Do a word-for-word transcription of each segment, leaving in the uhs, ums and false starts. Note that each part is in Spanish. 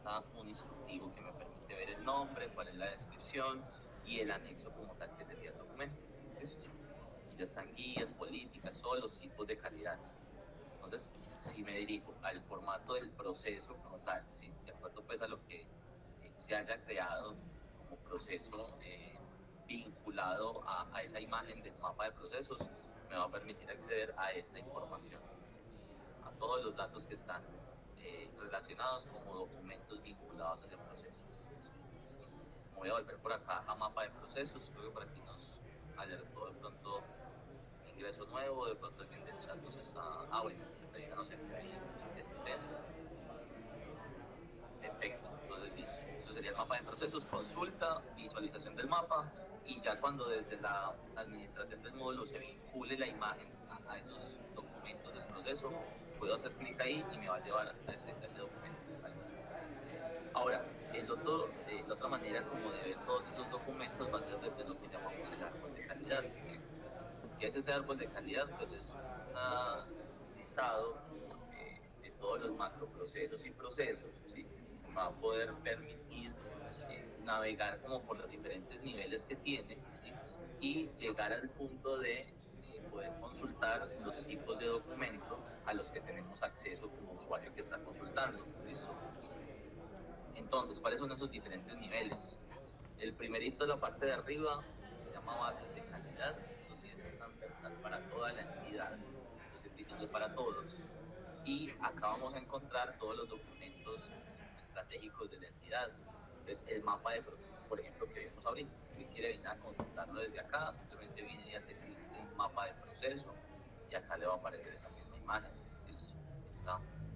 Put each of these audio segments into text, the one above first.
está un instructivo que me permite ver el nombre, cuál es la descripción y el anexo como tal que sería el documento. ¿Listo? Aquí ya están guías, políticas, todos los tipos de calidad. Entonces, si me dirijo al formato del proceso como tal, ¿sí? De acuerdo pues a lo que eh, se haya creado como proceso eh, vinculado a, a esa imagen del mapa de procesos, me va a permitir acceder a esta información, a todos los datos que están eh, relacionados como documentos vinculados a ese proceso. Me voy a volver por acá a mapa de procesos, creo que por aquí nos alertó de pronto ingreso nuevo, de pronto alguien del chat nos está, ah bueno, Caterina nos envía ahí de asistencia. Perfecto, entonces listo. Eso sería el mapa de procesos, consulta, visualización del mapa y ya cuando desde la administración del módulo se vincule la imagen a, a esos documentos del proceso, puedo hacer clic ahí y me va a llevar a ese, a ese documento. ¿Vale? Ahora, el otro, eh, la otra manera como de ver todos esos documentos va a ser desde lo que llamamos el árbol de calidad. ¿Sí? ¿Qué es ese árbol de calidad? Pues es una, un listado eh, de todos los macroprocesos y procesos, ¿sí? Va a poder permitir eh, navegar como por los diferentes niveles que tiene, ¿sí? Y llegar al punto de eh, poder consultar los tipos de documento a los que tenemos acceso como usuario que está consultando. ¿Listo? Entonces, ¿cuáles son esos diferentes niveles? El primerito de la parte de arriba se llama bases de calidad, eso sí es transversal para toda la entidad, los servicios para todos. Y acá vamos a encontrar todos los documentos estratégicos de la entidad. Entonces, el mapa de procesos, por ejemplo, que vimos ahorita, si alguien quiere venir a consultarlo desde acá, simplemente viene y hace clic en mapa de proceso y acá le va a aparecer esa misma imagen. Listo, está.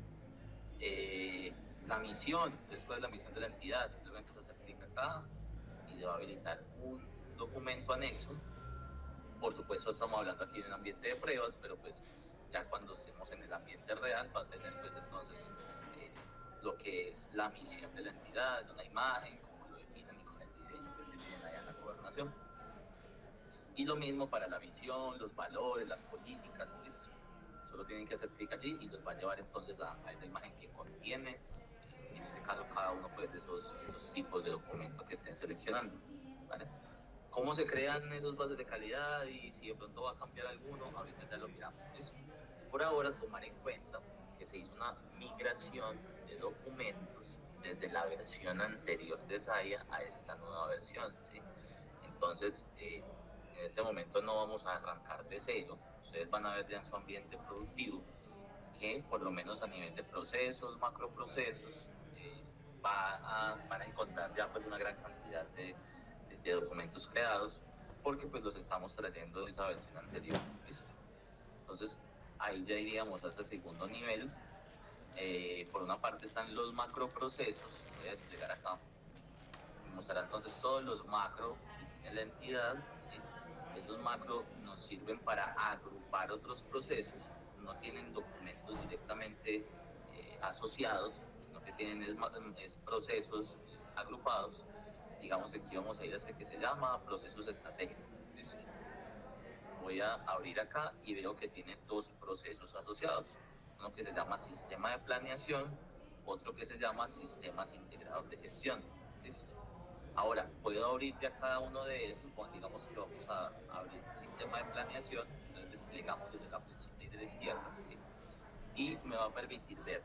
Eh, la misión, entonces, ¿cuál es la misión de la entidad? Simplemente es hacer clic acá y le va a habilitar un documento anexo. Por supuesto, estamos hablando aquí de un ambiente de pruebas, pero pues ya cuando estemos en el ambiente real va a tener pues entonces eh, lo que es la misión de la entidad, una imagen, como lo definen y con el diseño pues, que tienen allá en la gobernación. Y lo mismo para la visión, los valores, las políticas, listo. Solo tienen que hacer clic allí y los va a llevar entonces a, a esa imagen que contiene, eh, en ese caso cada uno pues, de esos, esos tipos de documentos que estén seleccionando. ¿Vale? ¿Cómo se crean esos bases de calidad y si de pronto va a cambiar alguno? Ahorita ya lo miramos. ¿Listo? Por ahora, tomar en cuenta que se hizo una migración de documentos desde la versión anterior de Saya a esta nueva versión. ¿Sí? Entonces, eh, en este momento no vamos a arrancar de cero. Ustedes van a ver ya en su ambiente productivo que por lo menos a nivel de procesos, macroprocesos, eh, va a, van a encontrar ya pues una gran cantidad de, de, de documentos creados porque pues los estamos trayendo de esa versión anterior. ¿Listo? Entonces ahí ya iríamos a este segundo nivel. Eh, por una parte están los macroprocesos, voy a desplegar acá, mostrará entonces todos los macro que tiene la entidad, ¿sí? Esos macro nos sirven para agrupar otros procesos, no tienen documentos directamente eh, asociados, sino que tienen es, es procesos eh, agrupados. Digamos que aquí vamos a ir a ese que se llama procesos estratégicos. ¿Listo? Voy a abrir acá y veo que tiene dos procesos asociados, uno que se llama sistema de planeación, otro que se llama sistemas integrados de gestión. ¿Listo? Ahora, puedo abrir ya cada uno de esos, bueno, digamos que vamos a abrir el sistema de planeación, entonces desplegamos desde la flechita y de la izquierda, ¿sí? Y me va a permitir ver,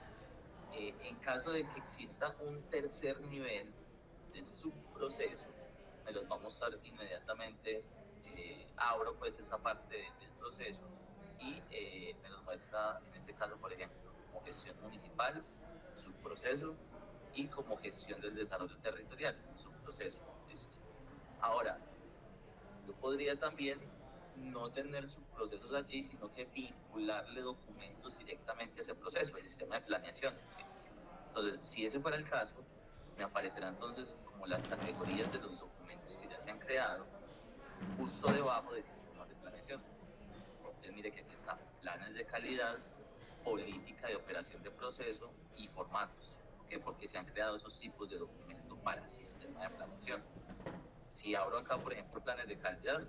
eh, en caso de que exista un tercer nivel de subproceso, me los va a mostrar inmediatamente, eh, abro pues esa parte de, del proceso y eh, me los muestra, en este caso, por ejemplo, como gestión municipal, subproceso, y como gestión del desarrollo territorial, es un proceso. ¿Listo? Ahora, yo podría también no tener sus procesos allí, sino que vincularle documentos directamente a ese proceso, el sistema de planeación. ¿Sí? Entonces, si ese fuera el caso, me aparecerá entonces como las categorías de los documentos que ya se han creado, justo debajo de sistemas de planeación. Entonces, mire que aquí está planes de calidad, política de operación de proceso y formatos. ¿Por qué? Porque se han creado esos tipos de documentos para el sistema de planeación. Si abro acá, por ejemplo, planes de calidad,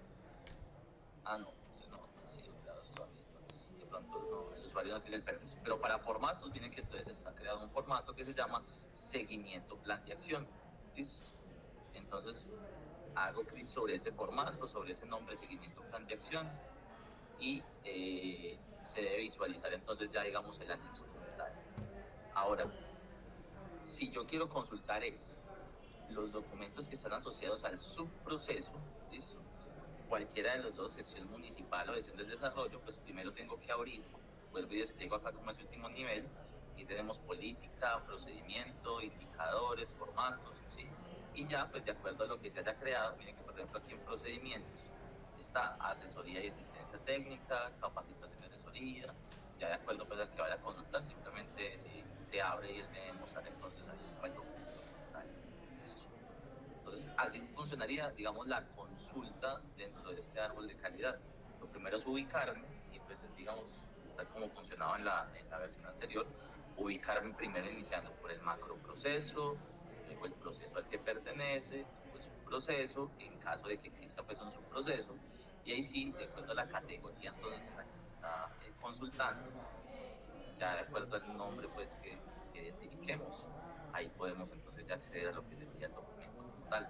ah, no, no, no han sido creados todavía, entonces de pronto no, el usuario no tiene el permiso. Pero para formatos, miren que entonces está creado un formato que se llama seguimiento, plan de acción. ¿Listo? Entonces hago clic sobre ese formato, sobre ese nombre, seguimiento, plan de acción, y eh, se debe visualizar entonces ya digamos el anexo como tal. Ahora, si yo quiero consultar es los documentos que están asociados al subproceso, ¿listo? Cualquiera de los dos, gestión municipal o gestión del desarrollo, pues primero tengo que abrir, vuelvo y despliego acá como es el último nivel, y tenemos política, procedimiento, indicadores, formatos, ¿sí? Y ya, pues de acuerdo a lo que se haya creado, miren que por ejemplo aquí en procedimientos está asesoría y asistencia técnica, capacitación y asesoría, ya de acuerdo pues al que vaya a consultar, simplemente eh, se abre y él me debe mostrar entonces ahí el documento como tal. Entonces, así funcionaría, digamos, la consulta dentro de este árbol de calidad. Lo primero es ubicarme, y pues es, digamos, tal como funcionaba en la, en la versión anterior, ubicarme primero iniciando por el macroproceso, luego el proceso al que pertenece, pues un proceso, en caso de que exista pues un subproceso, y ahí sí, de acuerdo a la categoría entonces en la que se está eh, consultando, ya de acuerdo al nombre pues que, que identifiquemos, ahí podemos entonces ya acceder a lo que sería el documento total.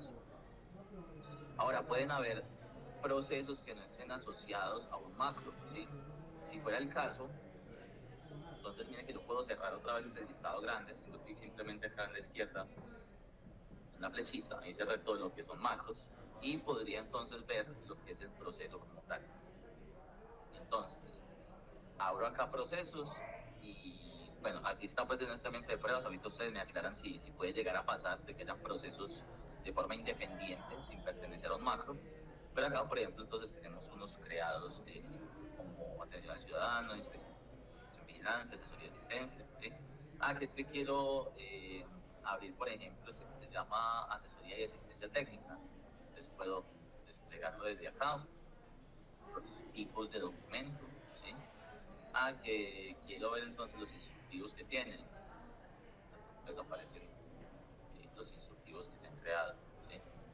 Ahora, pueden haber procesos que no estén asociados a un macro, ¿sí? Si fuera el caso, entonces miren que yo puedo cerrar otra vez este listado grande, haciendo clic simplemente acá en la izquierda, en la flechita, ahí cerré todo lo que son macros, y podría entonces ver lo que es el proceso como tal. Entonces, abro acá procesos y bueno, así está pues en este ambiente de pruebas. Ahorita ustedes me aclaran si, si puede llegar a pasar de que hayan procesos de forma independiente sin pertenecer a un macro. Pero acá, por ejemplo, entonces tenemos unos creados eh, como atención al ciudadano, inspección, vigilancia, asesoría y asistencia, ¿sí? Ah, que es que quiero eh, abrir, por ejemplo, este que se llama asesoría y asistencia técnica. Entonces puedo desplegarlo desde acá, los tipos de documento, ¿sí? Ah, que quiero ver entonces los instructivos que tienen. Pues aparecen eh, los instructivos que se han creado, ¿sí?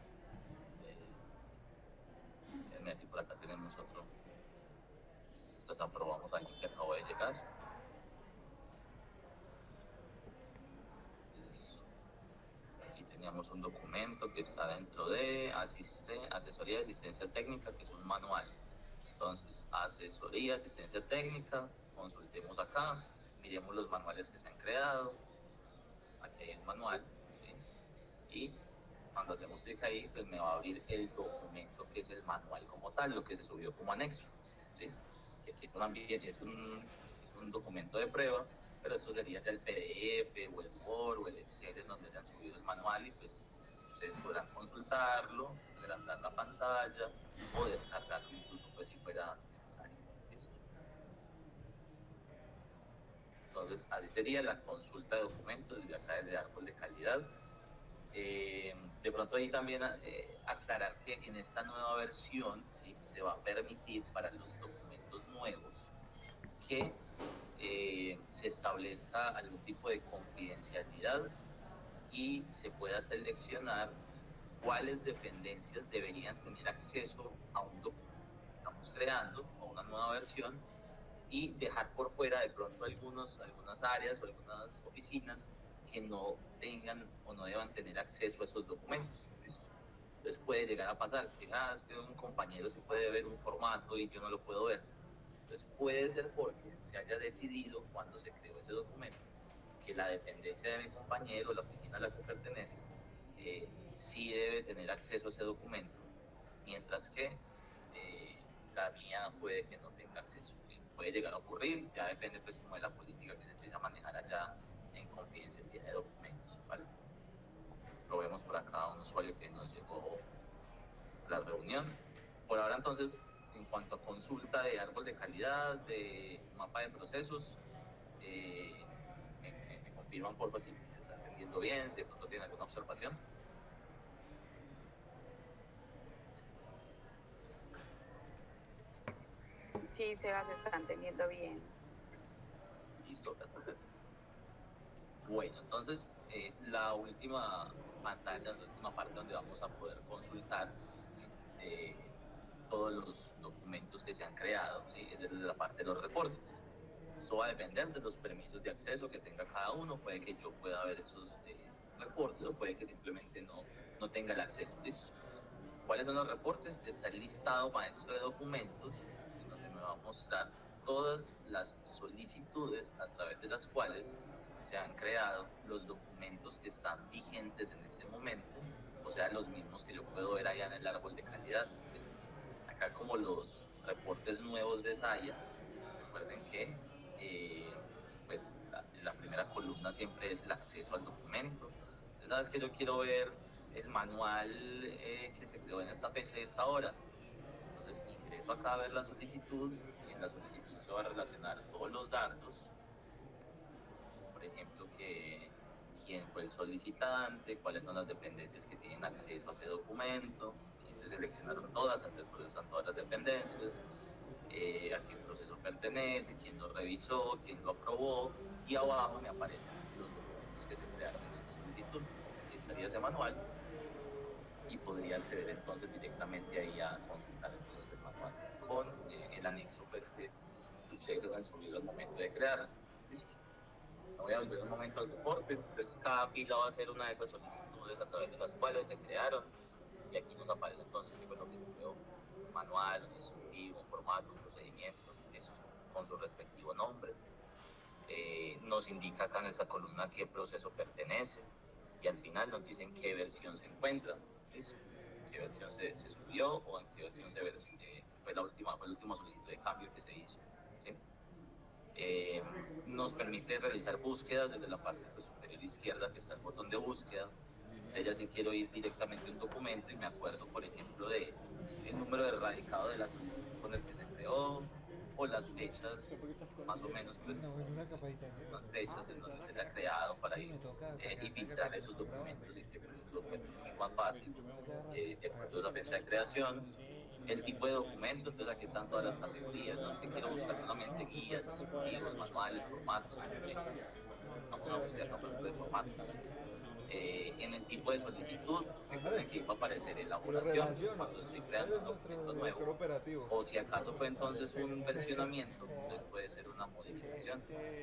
Eh, si por acá tenemos otro, los aprobamos aquí que acabo de llegar. Aquí teníamos un documento que está dentro de asesoría de asistencia técnica, que es un manual. Entonces, asesoría, asistencia técnica, consultemos acá, miremos los manuales que se han creado. Aquí hay el manual, ¿sí? Y cuando hacemos clic ahí, pues me va a abrir el documento que es el manual como tal, lo que se subió como anexo, ¿sí? Que aquí es un, es un, es un documento de prueba, pero esto sería ya el P D F o el Word o el Excel en donde hayan subido el manual, y pues ustedes podrán consultarlo, agrandar la pantalla o descargarlo incluso pues si fuera necesario. ¿Listo? Entonces así sería la consulta de documentos desde acá, desde árbol de calidad. Eh, de pronto ahí también eh, aclarar que en esta nueva versión, ¿sí?, se va a permitir para los documentos nuevos que eh, se establezca algún tipo de confidencialidad y se pueda seleccionar cuáles dependencias deberían tener acceso a un documento que estamos creando, a una nueva versión, y dejar por fuera de pronto algunos, algunas áreas o algunas oficinas que no tengan o no deban tener acceso a esos documentos. ¿Listo? Entonces puede llegar a pasar que, ah, es que un compañero se puede ver un formato y yo no lo puedo ver. Entonces puede ser porque se haya decidido cuando se creó ese documento que la dependencia de mi compañero, la oficina a la que pertenece, eh, sí debe tener acceso a ese documento, mientras que eh, la mía puede que no tenga acceso. Puede llegar a ocurrir, ya depende pues como de la política que se empieza a manejar allá en confidencialidad de documentos, ¿vale? Lo vemos por acá, un usuario que nos llegó a la reunión. Por ahora entonces, en cuanto a consulta de árbol de calidad, de mapa de procesos, eh, me, me, me confirman por favor si se está entendiendo bien, si de pronto tienen alguna observación. Sí, Seba, se está entendiendo bien. Listo, gracias. Bueno, entonces eh, la última pantalla, la última parte donde vamos a poder consultar eh, todos los documentos que se han creado, ¿sí?, es desde la parte de los reportes. Esto va a depender de los permisos de acceso que tenga cada uno. Puede que yo pueda ver esos eh, reportes o puede que simplemente no, no tenga el acceso. ¿Listo? ¿Cuáles son los reportes? Está el listado maestro de documentos, en donde me va a mostrar todas las solicitudes a través de las cuales se han creado los documentos que están vigentes en este momento, o sea, los mismos que yo puedo ver allá en el árbol de calidad. ¿Sí? Acá como los reportes nuevos de Saya, recuerden que eh, pues la, la primera columna siempre es el acceso al documento. Entonces, ¿sabes que yo quiero ver el manual eh, que se creó en esta fecha y esta hora? Entonces ingreso acá a ver la solicitud y en la solicitud se va a relacionar todos los datos, por ejemplo, que quién fue el solicitante, cuáles son las dependencias que tienen acceso a ese documento, y se seleccionaron todas, entonces por eso están todas las dependencias, eh, a qué proceso pertenece, quién lo revisó, quién lo aprobó, y abajo me aparecen los documentos que se crearon en esa solicitud. Aquí estaría ese manual y podría acceder entonces directamente ahí a consultar entonces el manual con eh, el anexo pues que ustedes han subido al momento de crear. ¿Listo? Me voy a volver un momento al reporte, pues cada fila va a ser una de esas solicitudes a través de las cuales se crearon, y aquí nos aparece entonces qué fue lo que se creó: un manual, un instructivo, un formato, un procedimiento, eso, con su respectivo nombre. Eh, nos indica acá en esta columna qué proceso pertenece, y al final nos dicen qué versión se encuentra, ¿listo? Qué versión se, se subió o en qué versión se eh, fue la última, fue la última solicitud de cambio que se hizo. ¿Sí? Eh, nos permite realizar búsquedas desde la parte pues, superior izquierda, que está el botón de búsqueda. Entonces, ya si quiero ir directamente a un documento y me acuerdo, por ejemplo, de el número de radicado de la solicitud con el que se creó, o las fechas, más o menos, pues, unas fechas en donde se le ha creado para ir eh, y filtrar esos documentos y que pues, lo que es mucho más fácil, eh, de acuerdo a la fecha de creación, el tipo de documento. Entonces aquí están todas las categorías, no es que quiero buscar solamente guías, instructivos, manuales, formatos, vamos a buscar campos de formatos. Eh, en el tipo de solicitud, recuerden que va a aparecer elaboración cuando estoy creando un documento nuevo, o si acaso fue entonces un versionamiento, entonces puede ser una modificación.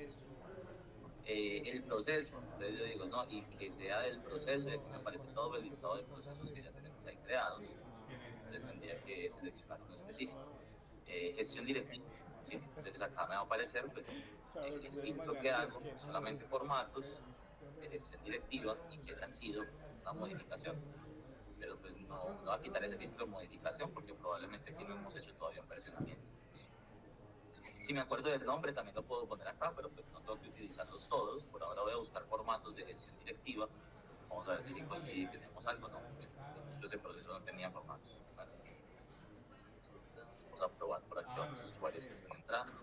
Eh, el proceso, entonces yo digo, no, y que sea del proceso, y aquí me aparece todo el listado de procesos que ya tenemos ahí creados, entonces tendría que seleccionar uno específico. Eh, gestión directiva, ¿sí? Entonces acá me va a aparecer pues, el, el filtro que hago, solamente formatos de gestión directiva y que han sido una modificación, pero pues no, no va a quitar ese filtro de modificación porque probablemente aquí no hemos hecho todavía un versionamiento. Si me acuerdo del nombre también lo puedo poner acá, pero pues no tengo que utilizarlos todos. Por ahora voy a buscar formatos de gestión directiva, vamos a ver si, si coincide y tenemos algo. No, justo ese proceso no tenía formatos. Bueno, vamos a probar por aquí a los usuarios que están entrando.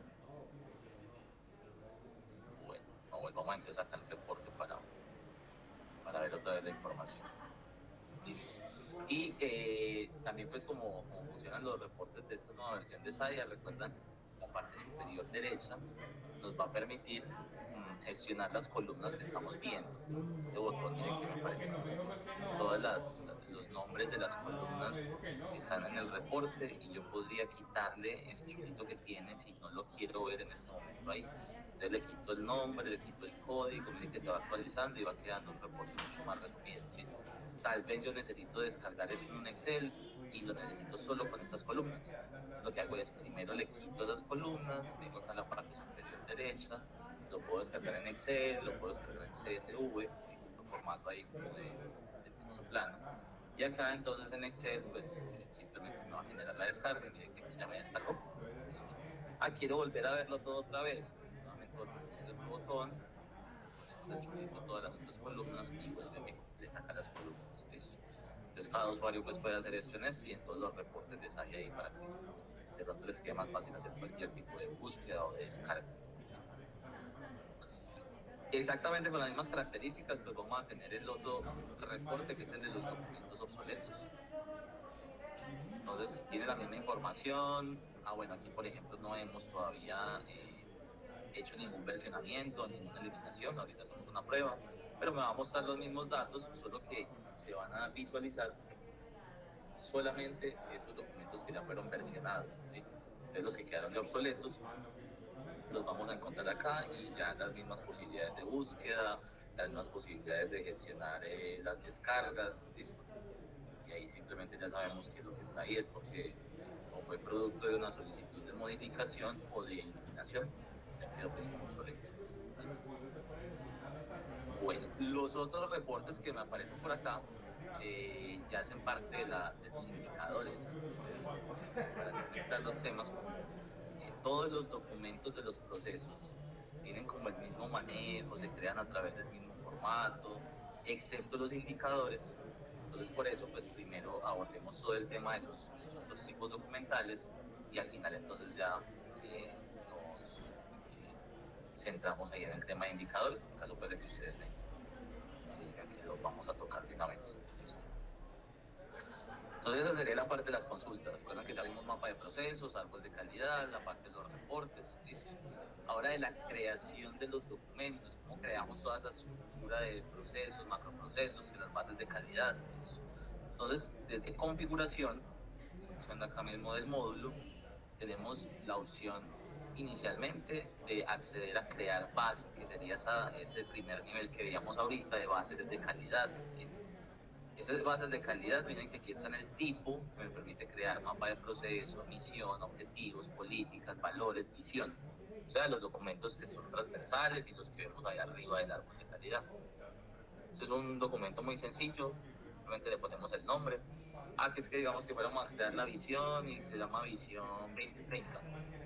Bueno, vamos a sacar el reporte para, para ver otra vez la información. Listo. Y eh, también pues como, como funcionan los reportes de esta nueva versión de Saya, recuerdan, la parte superior derecha nos va a permitir mmm, gestionar las columnas que estamos viendo. Este botón, miren que me aparecen todos los nombres de las columnas que están en el reporte, y yo podría quitarle ese chulito que tiene si no lo quiero ver en este momento ahí. Entonces le quito el nombre, le quito el código, miren que se va actualizando y va quedando un reporte mucho más resumido, ¿sí? Tal vez yo necesito descargar eso en un Excel y lo necesito solo con estas columnas. Lo que hago es primero le quito esas columnas, vengo acá a la parte superior derecha, lo puedo descargar en Excel, lo puedo descargar en C S V, ¿sí? Lo formato ahí como de, de texto plano. Y acá entonces en Excel pues eh, simplemente me va a generar la descarga y miren que ya me descargó. Ah, quiero volver a verlo todo otra vez. Nuevamente el botón, ponemos el chulito todas las otras columnas y vuelve a completar acá las columnas. ¿Listo? Entonces cada usuario pues puede hacer esto en esto y en todos los reportes de Saya ahí para que de pronto les quede más fácil hacer cualquier tipo de búsqueda o de descarga. Exactamente con las mismas características, pues vamos a tener el otro reporte que es el de los documentos obsoletos. Entonces tiene la misma información. Ah, bueno, aquí por ejemplo no hemos todavía eh, hecho ningún versionamiento, ninguna eliminación, ahorita hacemos una prueba, pero me va a mostrar los mismos datos, solo que se van a visualizar solamente esos documentos que ya fueron versionados, ¿sí? Entonces los que quedaron de obsoletos los vamos a encontrar acá y ya las mismas posibilidades de búsqueda, las mismas posibilidades de gestionar eh, las descargas, listo. Y ahí simplemente ya sabemos que lo que está ahí es porque o fue producto de una solicitud de modificación o de eliminación, ya quedó pues como obsoleto. Bueno, los otros reportes que me aparecen por acá eh, ya hacen parte de, la, de los indicadores. Entonces, para no mezclar los temas, como eh, todos los documentos de los procesos tienen como el mismo manejo, se crean a través del mismo formato, excepto los indicadores. Entonces, por eso, pues primero abordemos todo el tema de los, los otros tipos documentales y al final entonces ya eh, nos eh, centramos ahí en el tema de indicadores, en caso puede que ustedes me digan que lo vamos a tocar de una vez. Entonces esa sería la parte de las consultas. Recuerden que ya vimos mapa de procesos, árbol de calidad, la parte de los reportes, listo. Ahora de la creación de los documentos, cómo creamos toda esa estructura de procesos, macroprocesos, las bases de calidad, listo. Entonces, desde configuración, seleccionando acá mismo del módulo, tenemos la opción inicialmente de acceder a crear base, que sería esa, ese primer nivel que veíamos ahorita de bases de calidad, ¿sí? Esas bases de calidad, miren que aquí está en el tipo, que me permite crear mapa de proceso, misión, objetivos, políticas, valores, visión. O sea, los documentos que son transversales y los que vemos ahí arriba del árbol de calidad. Este es un documento muy sencillo, simplemente le ponemos el nombre. Ah, que es que digamos que fuéramos a crear la visión y se llama Visión veinte treinta.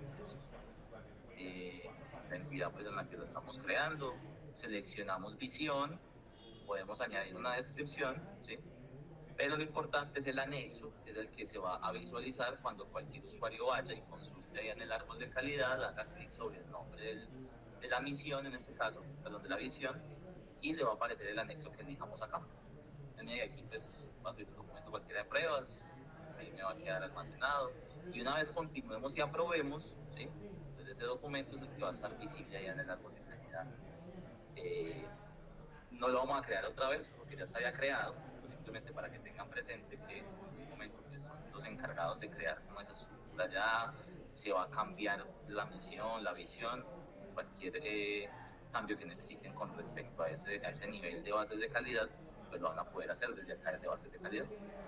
Eh, la entidad pues, en la que lo estamos creando. Seleccionamos visión, podemos añadir una descripción, ¿sí? Pero lo importante es el anexo, que es el que se va a visualizar cuando cualquier usuario vaya y consulte ahí en el árbol de calidad, haga clic sobre el nombre del, de la misión, en este caso, perdón, de la visión, y le va a aparecer el anexo que elijamos acá. Y aquí pues va a subir un documento cualquiera de pruebas, ahí me va a quedar almacenado, y una vez continuemos y aprobemos, ¿sí? Pues ese documento es el que va a estar visible allá en el árbol de calidad. Eh, no lo vamos a crear otra vez porque ya se había creado, simplemente para que tengan presente que es un momento que son los encargados de crear como esa estructura, ya se va a cambiar la misión, la visión, cualquier eh, cambio que necesiten con respecto a ese, a ese nivel de bases de calidad, pues lo van a poder hacer desde acá de bases de calidad.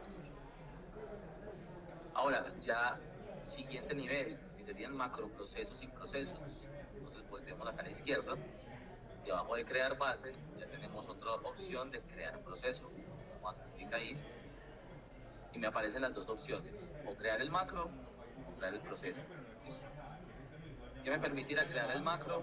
Ahora, ya siguiente nivel, que serían macroprocesos y procesos. Entonces volvemos acá a la izquierda, debajo de crear base, ya tenemos otra opción de crear proceso. Vamos a hacer clic ahí y me aparecen las dos opciones, o crear el macro o crear el proceso. ¿Listo? ¿Qué me permitirá crear el macro?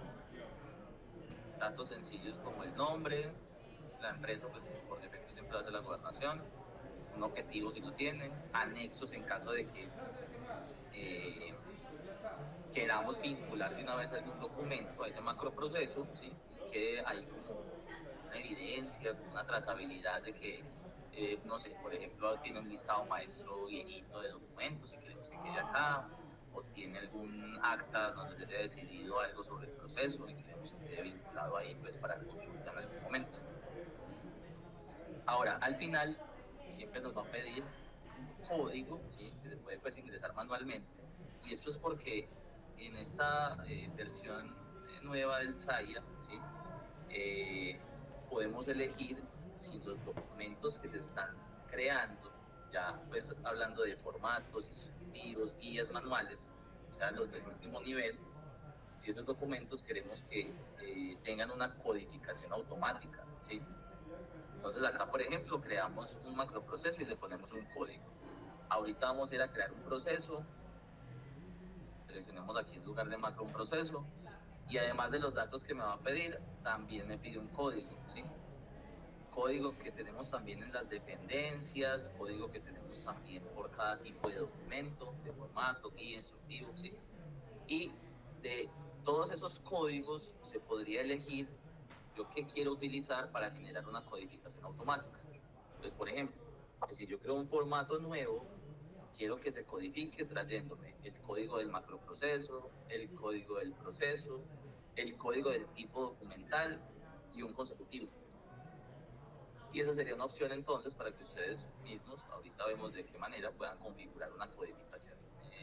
Datos sencillos como el nombre, la empresa pues por defecto siempre hace la gobernación, un objetivo si lo tienen, anexos en caso de que eh, queramos vincular de una vez algún documento a ese macroproceso, ¿sí? Y quede ahí como una evidencia, una trazabilidad de que, eh, no sé, por ejemplo, tiene un listado maestro viejito de documentos y queremos que quede acá, o tiene algún acta donde se haya decidido algo sobre el proceso y queremos que quede vinculado ahí pues para consulta en algún momento. Ahora, al final, siempre nos va a pedir un código, ¿sí? Que se puede pues, ingresar manualmente, y esto es porque en esta eh, versión nueva del S A I A, ¿sí? eh, podemos elegir si los documentos que se están creando, ya pues hablando de formatos, instructivos, guías, manuales, o sea, los del último nivel, si esos documentos queremos que eh, tengan una codificación automática, ¿sí? Entonces acá, por ejemplo, creamos un macroproceso y le ponemos un código. Ahorita vamos a ir a crear un proceso, seleccionemos aquí en lugar de macro un proceso, y además de los datos que me va a pedir, también me pide un código, ¿sí? Código que tenemos también en las dependencias, código que tenemos también por cada tipo de documento, de formato, guía, instructivo, ¿sí? Y de todos esos códigos se podría elegir yo qué quiero utilizar para generar una codificación automática. Entonces, por ejemplo, si yo creo un formato nuevo, quiero que se codifique trayéndome el código del macroproceso, el código del proceso, el código del tipo documental y un consecutivo. Y esa sería una opción entonces para que ustedes mismos, ahorita vemos de qué manera puedan configurar una codificación eh,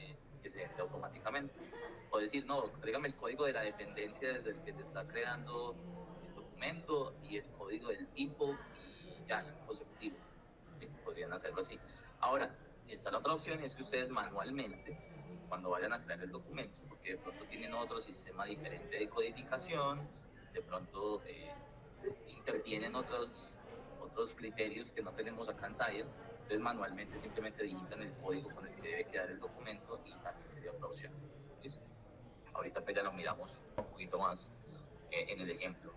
que se entre automáticamente. O decir, no, tráigame el código de la dependencia desde el que se está creando el documento y el código del tipo y ya, el conceptivo. ¿Sí? Podrían hacerlo así. Ahora, está la otra opción y es que ustedes manualmente, cuando vayan a crear el documento, porque de pronto tienen otro sistema diferente de codificación, de pronto eh, intervienen otros, otros criterios que no tenemos acá en Science, entonces manualmente simplemente digitan el código con el que debe quedar el documento y también sería otra opción. ¿Listo? Ahorita pues ya lo miramos un poquito más eh, en el ejemplo.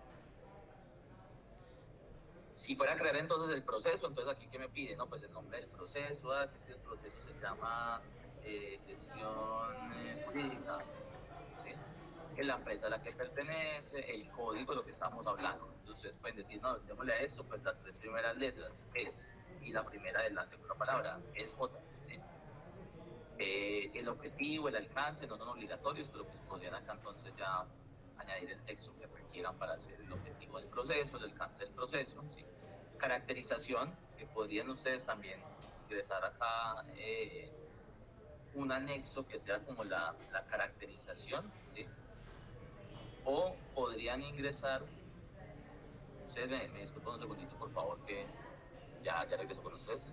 Si fuera a crear entonces el proceso, entonces aquí ¿qué me pide? No, pues el nombre del proceso, ¿ah? Que si el proceso se llama eh, gestión eh, jurídica, ¿sí? Que la empresa a la que pertenece, el código, lo que estamos hablando. Entonces ustedes pueden decir, no, démosle a esto, pues las tres primeras letras es, y la primera de la segunda palabra es J, ¿sí? Eh, el objetivo, el alcance no son obligatorios, pero pues podrían acá entonces ya añadir el texto que requieran para hacer el objetivo del proceso, el alcance del proceso, ¿sí? Caracterización, que podrían ustedes también ingresar acá eh, un anexo que sea como la, la caracterización, ¿sí? O podrían ingresar, ustedes me, me disculpan un segundito por favor que ya, ya regreso con ustedes.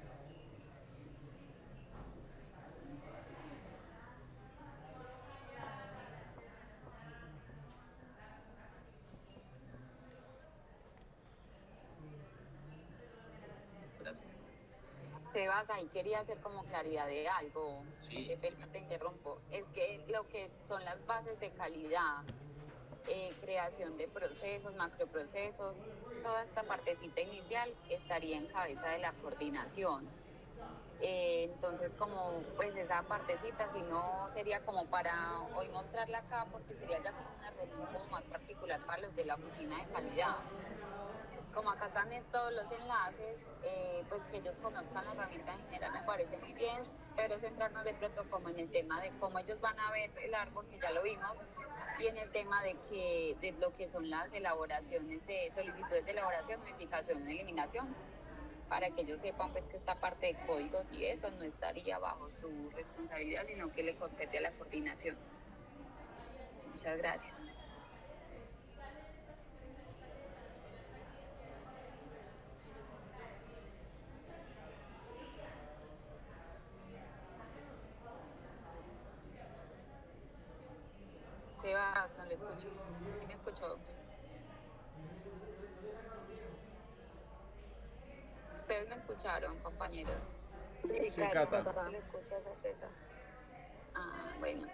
Gracias. Sebas, ahí quería hacer como claridad de algo. Sí. Eh, pero te interrumpo. Es que lo que son las bases de calidad, eh, creación de procesos, macroprocesos, toda esta partecita inicial estaría en cabeza de la coordinación. Eh, entonces, como pues esa partecita, si no sería como para hoy mostrarla acá, porque sería ya como una reunión como más particular para los de la oficina de calidad. Como acá están en todos los enlaces, eh, pues que ellos conozcan la herramienta en general me parece muy bien, pero centrarnos de pronto como en el tema de cómo ellos van a ver el árbol, que ya lo vimos, y en el tema de que de lo que son las elaboraciones de solicitudes de elaboración, modificación, eliminación, para que ellos sepan pues que esta parte de códigos y eso no estaría bajo su responsabilidad, sino que le compete a la coordinación. Muchas gracias. Sebas, no le escucho. ¿Sí me escuchó? ¿Ustedes me escucharon, compañeros? Sí, Sí, Cata. Cata. Si lo escuchas a César. Ah, bueno.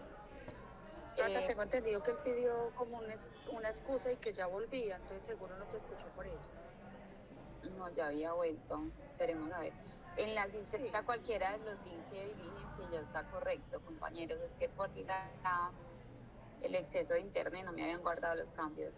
Cata, Eh, tengo entendido que él pidió como una, una excusa y que ya volvía, entonces seguro no te escuchó por eso. no, ya había vuelto. Esperemos a ver. En la sistema cualquiera de los links que dirigen, si ya está correcto, compañeros. Es que por la, la, el exceso de internet no me habían guardado los cambios.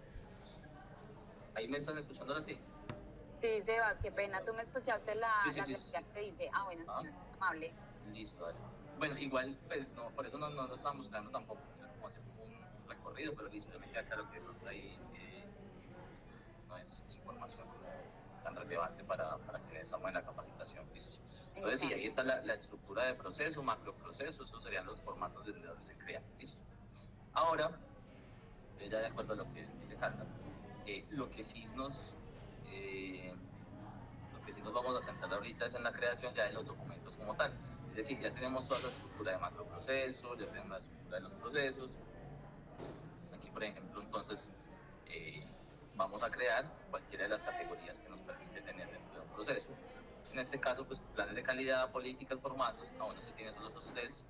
¿Ahí me están escuchando ahora sí? Sí, Sebas, qué pena. Tú me escuchaste la, Sí, sí, la sí, que sí. te dice, ah, bueno, Ah. sí, amable. Listo, dale. Bueno, igual, pues, no, por eso no, no, no estábamos buscando tampoco como hacer un recorrido, pero listo, ya me queda claro que no, ahí eh, no es información tan relevante para, para que estamos en la capacitación, listo. Entonces, sí, ahí está la, la estructura de proceso, macroproceso, estos serían los formatos desde donde se crea, listo. Ahora, ya de acuerdo a lo que dice Cata, eh, lo que sí nos... Eh, lo que sí nos vamos a centrar ahorita es en la creación ya de los documentos como tal. Es decir, ya tenemos toda la estructura de macroprocesos, ya tenemos la estructura de los procesos. Aquí, por ejemplo, entonces, eh, vamos a crear cualquiera de las categorías que nos permite tener dentro de un proceso. En este caso, pues, planes de calidad, políticas, formatos. No, bueno, si tienes solo esos tres,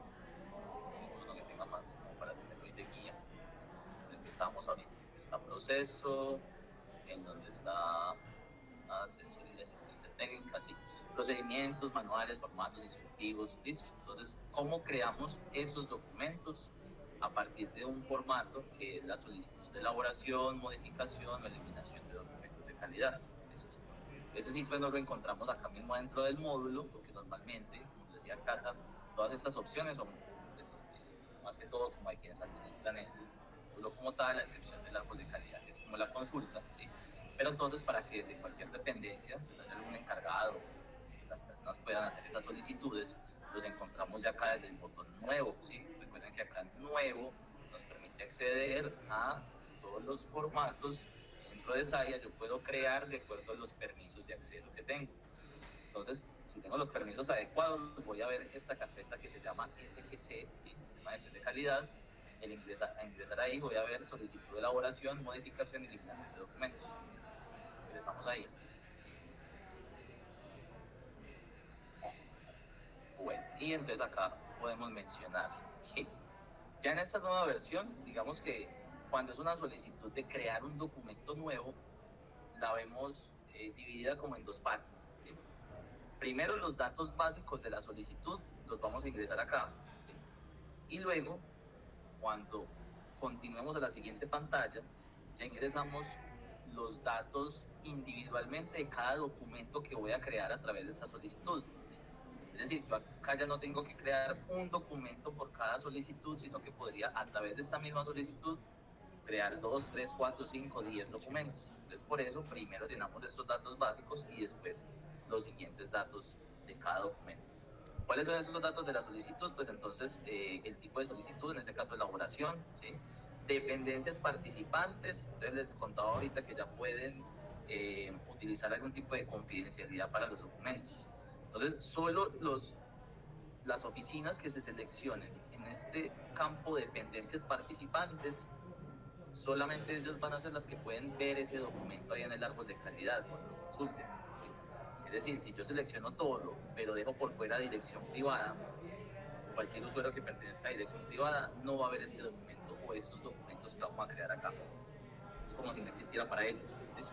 uno que tenga más como para tenerlo ahí de guía. En el que estamos ahorita. Está proceso, en donde está asesoría, asistencia técnica, sí, procedimientos, manuales, formatos instructivos, listo. Entonces, ¿cómo creamos esos documentos? A partir de un formato que es la solicitud de elaboración, modificación o eliminación de documentos de calidad. ¿Listo? Este simple nos lo encontramos acá mismo dentro del módulo, porque normalmente, como decía Cata, todas estas opciones son, pues, eh, más que todo, como hay quienes administran el módulo como tal, a excepción del árbol de calidad, que es como la consulta, ¿sí? Pero entonces, para que de cualquier dependencia pues haya algún encargado, que las personas puedan hacer esas solicitudes, los encontramos ya acá desde el botón nuevo, ¿sí? Recuerden que acá nuevo nos permite acceder a todos los formatos. Dentro de Saya yo puedo crear de acuerdo a los permisos de acceso que tengo. Entonces, si tengo los permisos adecuados, voy a ver esta carpeta que se llama S G C, ¿sí? Sistema de Gestión de Calidad. El ingresar, a ingresar ahí voy a ver solicitud de elaboración, modificación y eliminación de documentos. Ingresamos ahí. Bueno, y entonces acá podemos mencionar que ya en esta nueva versión, digamos que cuando es una solicitud de crear un documento nuevo, la vemos eh, dividida como en dos partes, ¿sí? Primero, los datos básicos de la solicitud los vamos a ingresar acá, ¿sí? Y luego, cuando continuemos a la siguiente pantalla, ya ingresamos los datos individualmente de cada documento que voy a crear a través de esta solicitud. Es decir, yo acá ya no tengo que crear un documento por cada solicitud, sino que podría, a través de esta misma solicitud, crear dos, tres, cuatro, cinco, diez documentos. Entonces, por eso, primero llenamos estos datos básicos y después los siguientes datos de cada documento. ¿Cuáles son esos datos de la solicitud? Pues entonces, eh, el tipo de solicitud, en este caso, elaboración, ¿sí? Dependencias participantes. Entonces, les contaba ahorita que ya pueden eh, utilizar algún tipo de confidencialidad para los documentos. Entonces, solo los, las oficinas que se seleccionen en este campo de dependencias participantes, solamente ellos van a ser las que pueden ver ese documento ahí en el árbol de calidad cuando lo consulten, ¿sí? Es decir, si yo selecciono todo, pero dejo por fuera dirección privada, cualquier usuario que pertenezca a dirección privada no va a ver este documento o estos documentos que vamos a crear acá. Es como si no existiera para ellos, ¿sí?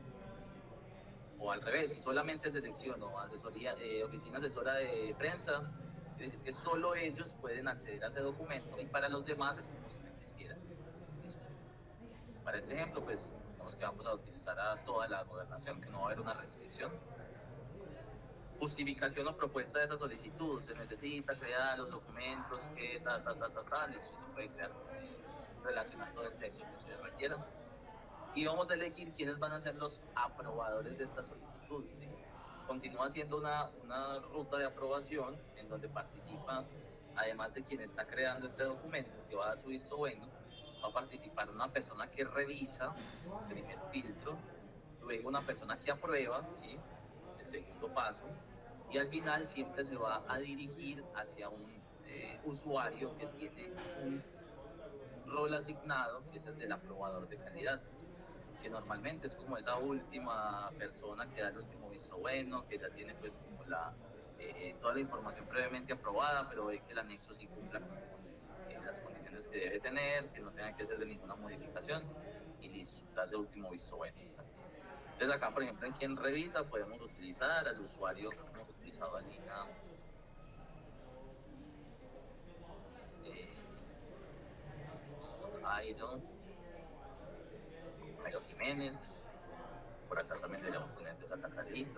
O al revés, si solamente selecciono asesoría, eh, oficina asesora de prensa, es decir, que solo ellos pueden acceder a ese documento y para los demás es como si no existiera. ¿Listo? Para este ejemplo, pues, digamos que vamos a utilizar a toda la gobernación, que no va a haber una restricción. Justificación o propuesta de esa solicitud, se necesita crear los documentos que ta, ta, ta, ta, ta, listo, se puede crear relacionando el texto que ustedes requieran. Y vamos a elegir quiénes van a ser los aprobadores de esta solicitud, ¿sí? Continúa siendo una, una ruta de aprobación en donde participa, además de quien está creando este documento, que va a dar su visto bueno, va a participar una persona que revisa el primer filtro, luego una persona que aprueba, ¿sí? El segundo paso, y al final siempre se va a dirigir hacia un eh, usuario que tiene un rol asignado, que es el del aprobador de calidad, que normalmente es como esa última persona que da el último visto bueno, que ya tiene pues como la, eh, toda la información previamente aprobada, pero ve que el anexo sí cumpla con eh, las condiciones que debe tener, que no tenga que hacerle ninguna modificación y listo, da ese último visto bueno. Entonces acá, por ejemplo, en quien revisa podemos utilizar al usuario que hemos utilizado allí, ¿no? eh, Airo, Airo Jiménez. Por acá también deberíamos poner esa carita.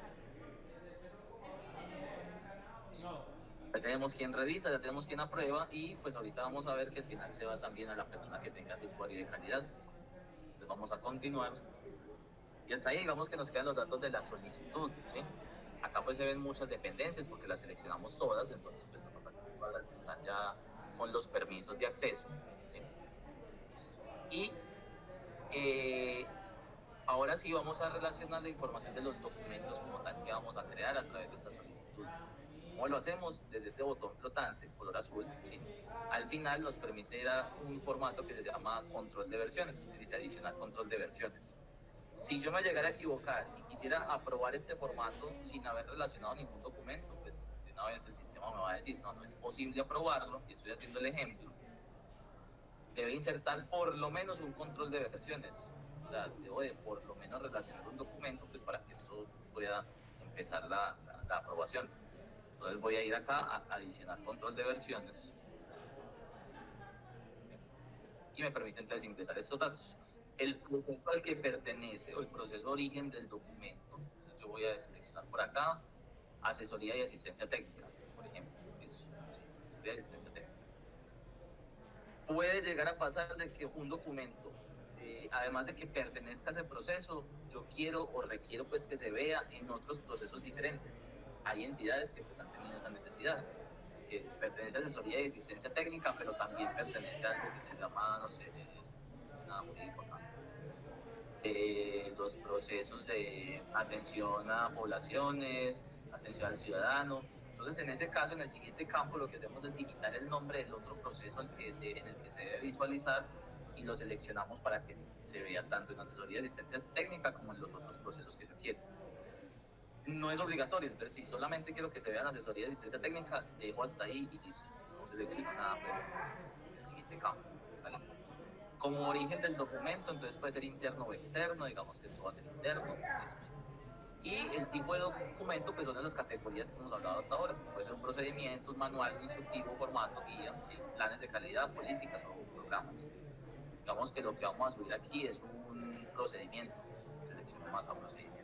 Ya tenemos quien revisa, ya tenemos quien aprueba y pues ahorita vamos a ver que al final se va también a la persona que tenga el usuario de calidad. Entonces vamos a continuar. Y hasta ahí digamos que nos quedan los datos de la solicitud, ¿sí? Acá pues se ven muchas dependencias porque las seleccionamos todas, entonces pues nos van a todas las que están ya con los permisos de acceso, ¿sí? Y eh, ahora sí vamos a relacionar la información de los documentos como tal que vamos a crear a través de esta solicitud. ¿Cómo lo hacemos? Desde este botón flotante, color azul, ¿sí? Al final nos permite ir a un formato que se llama control de versiones, dice adicionar control de versiones. Si yo me llegara a equivocar y quisiera aprobar este formato sin haber relacionado ningún documento, pues de una vez el sistema me va a decir, no, no es posible aprobarlo, y estoy haciendo el ejemplo. Debe insertar por lo menos un control de versiones. O sea, debo de por lo menos relacionar un documento pues para que eso pueda empezar la, la, la aprobación. Entonces voy a ir acá a adicionar control de versiones. Y me permite entonces ingresar estos datos. El proceso al que pertenece o el proceso de origen del documento, yo voy a seleccionar por acá asesoría y asistencia técnica, por ejemplo. Eso, sí, asesoría y asistencia técnica. Puede llegar a pasar de que un documento, eh, además de que pertenezca a ese proceso, yo quiero o requiero pues que se vea en otros procesos diferentes. hay entidades que pues, han tenido esa necesidad, que pertenece a asesoría y asistencia técnica, pero también pertenece a algo que se llama, no sé, nada jurídico, ¿no? Eh, los procesos de atención a poblaciones, atención al ciudadano. Entonces, en ese caso, en el siguiente campo, lo que hacemos es digitar el nombre del otro proceso al que de, en el que se debe visualizar y lo seleccionamos para que se vea tanto en asesoría de asistencia técnica como en los otros procesos que yo quiero. No es obligatorio, entonces si solamente quiero que se vean asesoría de asistencia técnica, dejo hasta ahí y listo, no selecciono nada pues, en el siguiente campo, ¿vale? Como origen del documento, entonces puede ser interno o externo, digamos que esto va a ser interno, listo. Y el tipo de documento, pues son esas categorías que hemos hablado hasta ahora. Puede ser un procedimiento, un manual, un instructivo, formato, guía, ¿sí? Planes de calidad, políticas o programas. Digamos que lo que vamos a subir aquí es un procedimiento. Seleccionamos acá procedimiento.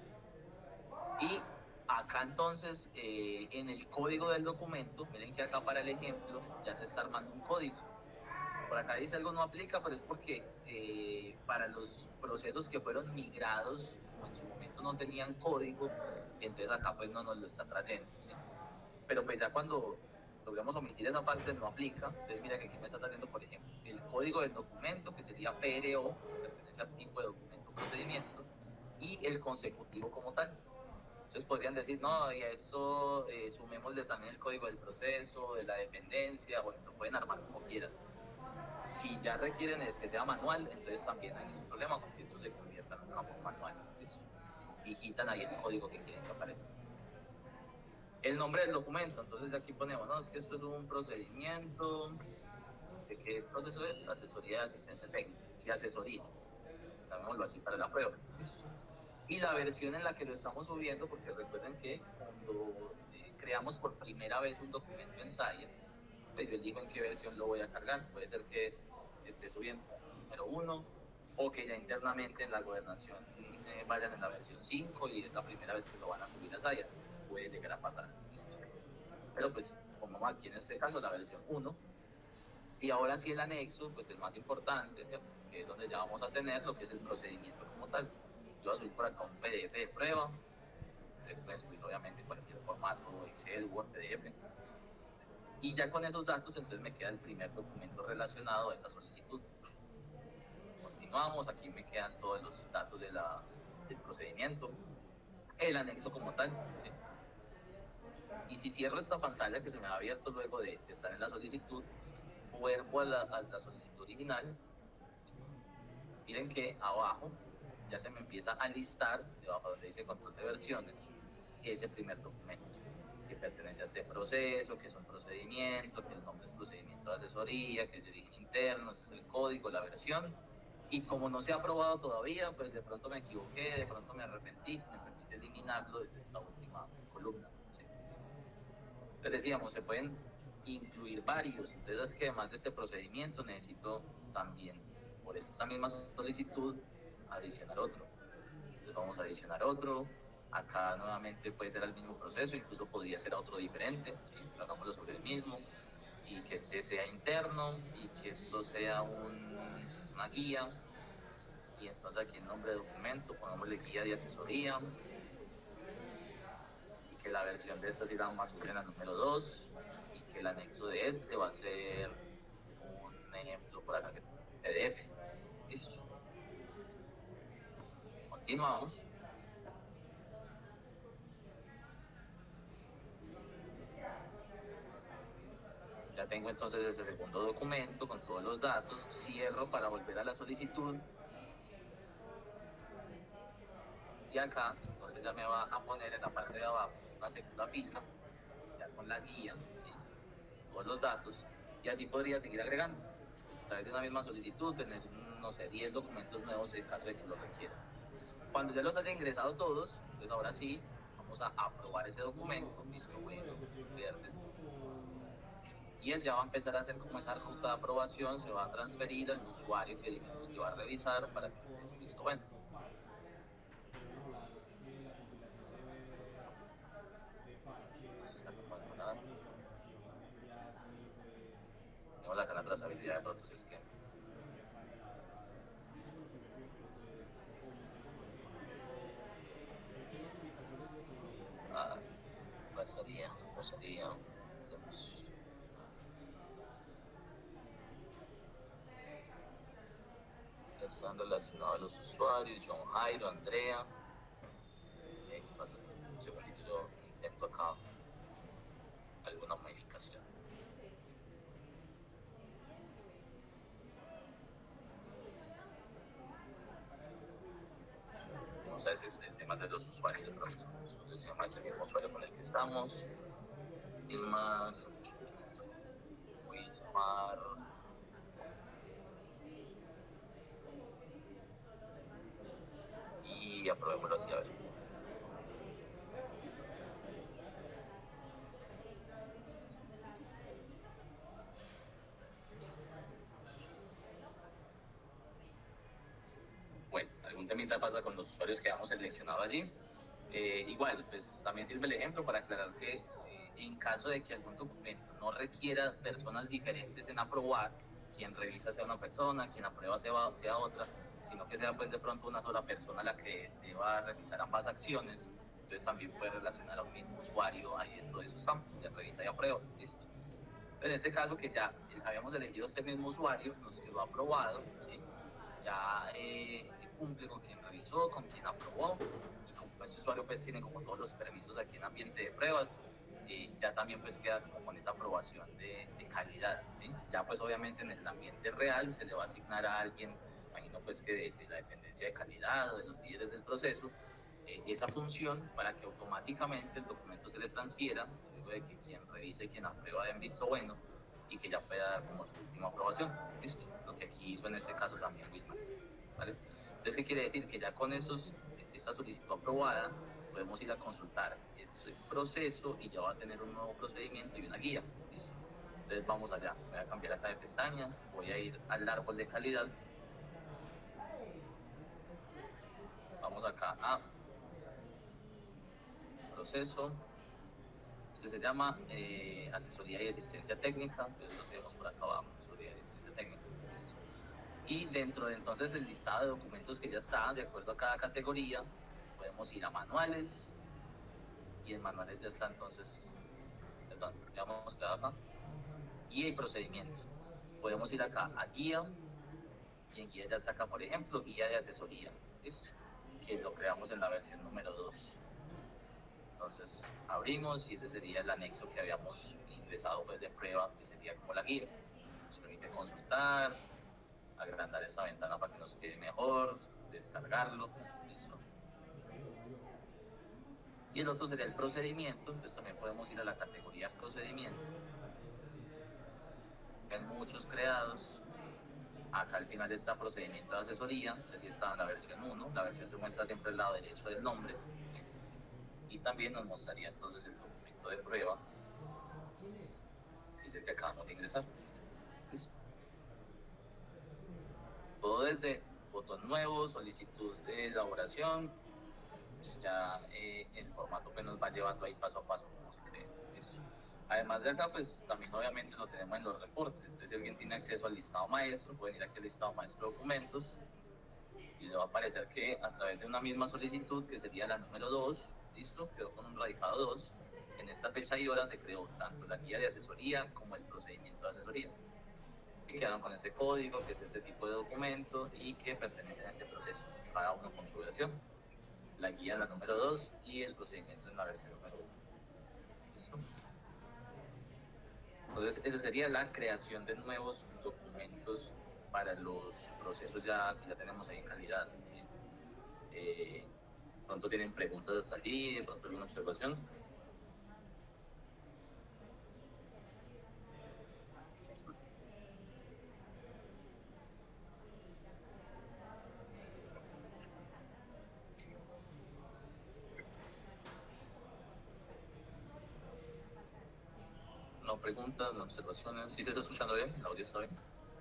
Y acá entonces, eh, en el código del documento, miren que acá para el ejemplo ya se está armando un código. Por acá dice algo no aplica, pero es porque eh, para los procesos que fueron migrados, como en su momento no tenían código, entonces acá pues no nos lo está trayendo, ¿sí? Pero pues ya cuando logramos omitir esa parte no aplica. Entonces mira que aquí me está trayendo, por ejemplo, el código del documento, que sería P R O, que pertenece al tipo de documento procedimiento, y el consecutivo como tal. Entonces podrían decir, no, y a esto eh, sumémosle también el código del proceso, de la dependencia, bueno, lo pueden armar como quieran. Si ya requieren es que sea manual, entonces también no hay ningún problema porque esto se convierta en un campo manual. Entonces, digitan ahí el código que quieren que aparezca. El nombre del documento, entonces aquí ponemos, no, es que esto es un procedimiento. ¿De qué proceso es? Asesoría de asistencia técnica y asesoría. Llamémoslo así para la prueba. ¿Listo? Y la versión en la que lo estamos subiendo, porque recuerden que cuando eh, creamos por primera vez un documento en Saia, pues yo elijo en qué versión lo voy a cargar. Puede ser que esté subiendo número uno o que ya internamente en la gobernación eh, vayan en la versión cinco y es la primera vez que lo van a subir a Saia. Puede llegar a pasar. ¿Listo? Pero pues como aquí en este caso la versión uno. Y ahora sí el anexo, pues el más importante, ¿sí? Que es donde ya vamos a tener lo que es el procedimiento como tal. Yo voy a subir por acá un P D F de prueba. Entonces pueden subir obviamente cualquier formato, Excel, Word, P D F. Y ya con esos datos, entonces me queda el primer documento relacionado a esa solicitud. Continuamos, aquí me quedan todos los datos de la, del procedimiento, el anexo como tal, ¿sí? Y si cierro esta pantalla que se me ha abierto luego de, de estar en la solicitud, vuelvo a la, a la solicitud original. Miren que abajo ya se me empieza a listar, debajo donde dice control de versiones, ese primer documento que pertenece a este proceso, que es un procedimiento, que el nombre es procedimiento de asesoría, que es de origen interno, ese es el código, la versión. Y como no se ha aprobado todavía, pues de pronto me equivoqué, de pronto me arrepentí, me permite eliminarlo desde esta última columna, ¿sí? Les decíamos, se pueden incluir varios, entonces es que además de este procedimiento necesito también, por esta misma solicitud, adicionar otro. Entonces vamos a adicionar otro. Acá nuevamente puede ser el mismo proceso, incluso podría ser otro diferente, ¿sí? Hagámoslo sobre el mismo y que este sea interno y que esto sea un, una guía. Y entonces aquí el nombre de documento, pongámosle guía de asesoría y que la versión de esta será más o menos la número dos y que el anexo de este va a ser un ejemplo por acá que P D F. Listo. Continuamos. Ya tengo entonces este segundo documento con todos los datos. Cierro para volver a la solicitud. Y acá, entonces ya me va a poner en la parte de abajo una segunda fila, ya con la guía, ¿sí? Todos los datos. Y así podría seguir agregando. A través de una misma solicitud, tener, no sé, diez documentos nuevos en caso de que lo requiera. Cuando ya los haya ingresado todos, pues ahora sí, vamos a aprobar ese documento. Listo, bueno, verde. Y él ya va a empezar a hacer como esa ruta de aprobación, se va a transferir al usuario que dijimos que va a revisar para que esté visto bueno. Entonces está como alguna... Tenemos acá la trazabilidad de pronto, si es que... Ah, ¿Cómo sería? Digamos, están relacionados a los usuarios, John Jairo, Andrea. Eh, ¿qué pasa? Un segundito, yo intento acá alguna modificación. Vamos a decir el tema de los usuarios, se llama ese mismo usuario con el que estamos. Wilmar, Wilmar, y aprobémoslo así, a ver. Bueno, algún temita pasa con los usuarios que hemos seleccionado allí. Eh, igual, pues también sirve el ejemplo para aclarar que eh, en caso de que algún documento no requiera personas diferentes en aprobar, quien revisa sea una persona, quien aprueba sea, sea otra, sino que sea pues de pronto una sola persona la que deba revisar ambas acciones, entonces también puede relacionar a un mismo usuario ahí dentro de esos campos, ya revisa y aprueba, listo. En este caso que ya habíamos elegido este mismo usuario, nos quedó aprobado, ¿sí? Ya eh, cumple con quien revisó, con quien aprobó, y como este usuario pues tiene como todos los permisos aquí en ambiente de pruebas, eh, ya también pues queda como con esa aprobación de, de calidad, ¿sí? Ya pues obviamente en el ambiente real se le va a asignar a alguien, imagino pues que de, de la dependencia de calidad o de los líderes del proceso, eh, esa función para que automáticamente el documento se le transfiera, luego de que quien revise y quien aprueba den visto bueno, y que ya pueda dar como su última aprobación. Listo, lo que aquí hizo en este caso también Wilmar, ¿vale? Entonces, ¿qué quiere decir? Que ya con estos, esta solicitud aprobada, podemos ir a consultar este proceso y ya va a tener un nuevo procedimiento y una guía. ¿Listo? Entonces vamos allá, voy a cambiar acá de pestaña, voy a ir al árbol de calidad, vamos acá a proceso, este se llama eh, asesoría y asistencia técnica, entonces lo tenemos por acá abajo, asesoría y asistencia técnica. ¿Listo? Y dentro de entonces el listado de documentos que ya está, de acuerdo a cada categoría, podemos ir a manuales, y en manuales ya está entonces, perdón, ya vamos a acá, guía y procedimiento. Podemos ir acá a guía, y en guía ya está acá, por ejemplo, guía de asesoría, ¿listo? Que lo creamos en la versión número dos. Entonces abrimos y ese sería el anexo que habíamos ingresado pues, de prueba, que sería como la guía. Nos permite consultar, agrandar esta ventana para que nos quede mejor, descargarlo, listo. Y el otro sería el procedimiento, entonces también podemos ir a la categoría procedimiento. Hay muchos creados. Acá al final está procedimiento de asesoría, no sé si está en la versión uno, la versión se muestra siempre al lado derecho del nombre. Y también nos mostraría entonces el documento de prueba, dice que acabamos de ingresar. ¿Listo? Todo desde botón nuevo, solicitud de elaboración, y ya eh, el formato que nos va llevando ahí paso a paso como se cree. ¿Listo? Además de acá, pues también obviamente lo tenemos en los reportes, entonces si alguien tiene acceso al listado maestro, puede ir aquí al listado maestro de documentos, y le va a aparecer que a través de una misma solicitud, que sería la número dos, listo, quedó con un radicado dos, en esta fecha y hora se creó tanto la guía de asesoría como el procedimiento de asesoría, y quedaron con este código, que es este tipo de documento y que pertenecen a este proceso, cada uno con su versión, la guía en la número dos y el procedimiento en la versión número uno. ¿Listo? Entonces esa sería la creación de nuevos documentos para los procesos ya que ya tenemos ahí en calidad. Eh, pronto tienen preguntas hasta allí, de pronto alguna observación. No preguntas, no observaciones. ¿Sí se está escuchando bien? ¿El audio está bien?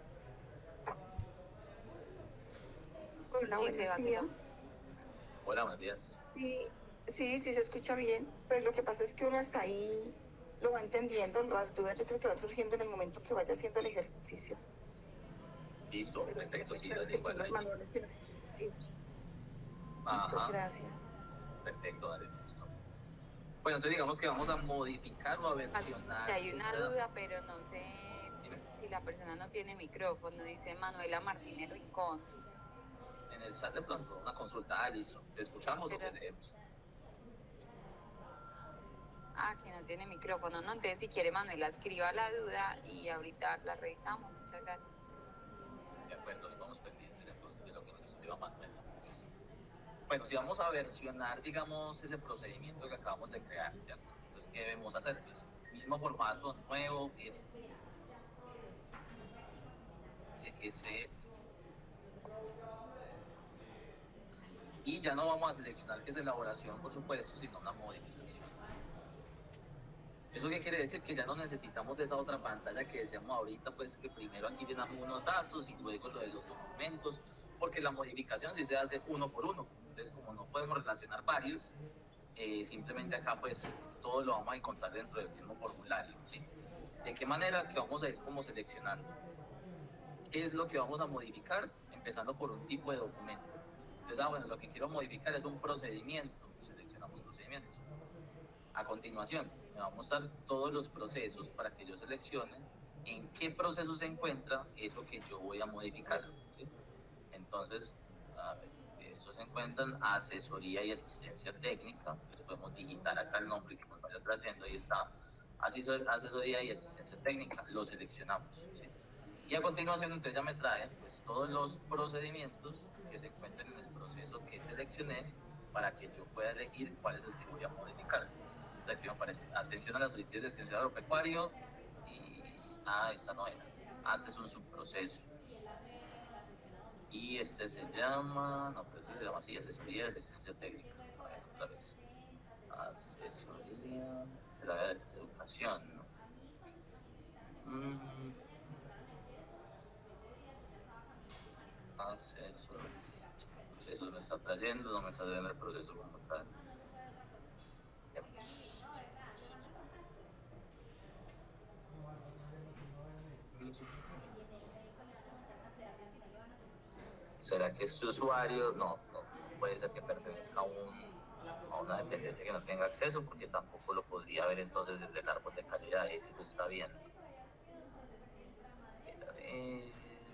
Hola, Sí, buenos Sebastián. días. Hola, buenos días. Sí, sí, sí se escucha bien, pues lo que pasa es que uno hasta ahí lo va entendiendo, las dudas yo creo que van surgiendo en el momento que vaya haciendo el ejercicio. Listo, Pero perfecto, ya sí, me dale están igual los ahí. manuales y los dispositivos. Muchas Ajá, gracias. perfecto, dale. Listo. Bueno, entonces digamos que vamos a modificar o a versionar. Hay una esta... duda, pero no sé Dime. Si la persona no tiene micrófono. Dice Manuela Martínez Rincón. En el chat de pronto, una consulta. Ah, listo. ¿Te escuchamos pero... o te leemos? Ah, que no tiene micrófono, ¿no? Entonces, si quiere, Manuela, escriba la duda y ahorita la revisamos. Muchas gracias. De acuerdo, nos vamos pendientes entonces de lo que nos escriba Manuela. Bueno, si vamos a versionar, digamos, ese procedimiento que acabamos de crear, ¿cierto? Entonces, ¿qué debemos hacer? Pues, mismo formato, nuevo, es ese, y ya no vamos a seleccionar que es elaboración, por supuesto, sino una modificación. ¿Eso qué quiere decir? Que ya no necesitamos de esa otra pantalla que decíamos ahorita, pues que primero aquí llenamos unos datos y luego lo de los documentos, porque la modificación sí se hace uno por uno. Entonces, como no podemos relacionar varios, eh, simplemente acá pues todo lo vamos a encontrar dentro del mismo formulario, ¿sí? ¿De qué manera? Que vamos a ir como seleccionando qué es lo que vamos a modificar, empezando por un tipo de documento. Entonces, ah, bueno, lo que quiero modificar es un procedimiento, seleccionamos procedimientos. A continuación, me va a mostrar todos los procesos para que yo seleccione en qué proceso se encuentra eso que yo voy a modificar, ¿sí? Entonces, a ver, estos se encuentran asesoría y asistencia técnica. Entonces podemos digitar acá el nombre que nos vaya trayendo, ahí está, asesoría y asistencia técnica, lo seleccionamos, ¿sí? Y a continuación entonces ya me trae pues, todos los procedimientos que se encuentran en el proceso que seleccioné para que yo pueda elegir cuál es el que voy a modificar. Aquí me aparece, atención a las solicitudes de extensión agropecuario y, ah, esta no era, haces un subproceso. Y este se llama, no, pues este se llama así, asesoría de asistencia técnica. A ver, otra vez. Asesoría, será de educación, ¿no? Mm. Asesoría. Eso me está trayendo, no me está trayendo el proceso como tal. ¿Será que este usuario? No, no, no puede ser que pertenezca a, un, a una dependencia que no tenga acceso, porque tampoco lo podría ver entonces desde el árbol de calidad, y si lo está viendo. A ver.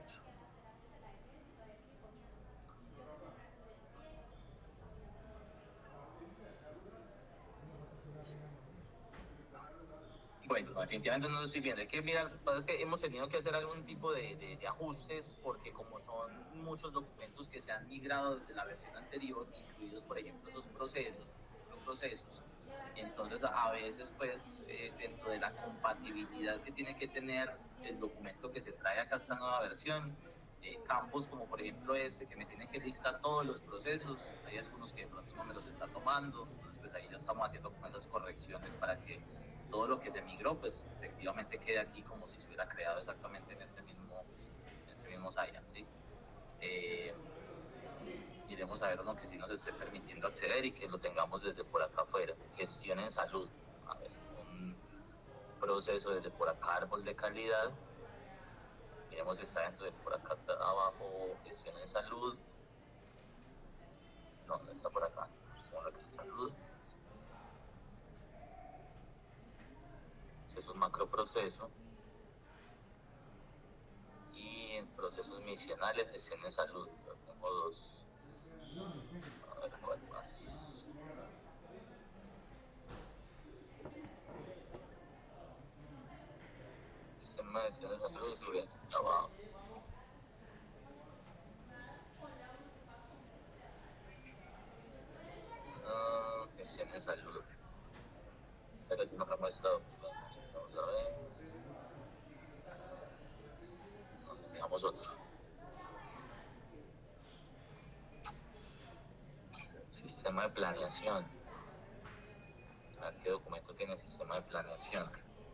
Bueno, definitivamente no lo estoy viendo. Hay que mirar, lo que pasa es que hemos tenido que hacer algún tipo de, de, de ajustes, porque como son muchos documentos que se han migrado desde la versión anterior, incluidos por ejemplo esos procesos, los procesos, entonces a veces pues eh, dentro de la compatibilidad que tiene que tener el documento que se trae acá a esta nueva versión, eh, campos como por ejemplo este que me tiene que listar todos los procesos, hay algunos que de pronto no me los está tomando, entonces pues ahí ya estamos haciendo como esas correcciones para que todo lo que se migró, pues efectivamente quede aquí como si se hubiera creado exactamente en este mismo, en este mismo Science, ¿sí? Eh, iremos a ver uno que sí nos esté permitiendo acceder y que lo tengamos desde por acá afuera. Gestión en salud. A ver, un proceso desde por acá, árbol de calidad. Miremos si está dentro de por acá abajo, gestión en salud. No, no está por acá. Gestión en salud. Es un macroproceso, y en procesos misionales, gestión de salud, tengo dos. A ver cuál más. Sistema de gestión de salud, seguridad del trabajo. Uh, gestión de salud, pero si no me muestra. Vamos a ver. Veamos otro. Sistema de planeación. A ver qué documento tiene sistema de planeación.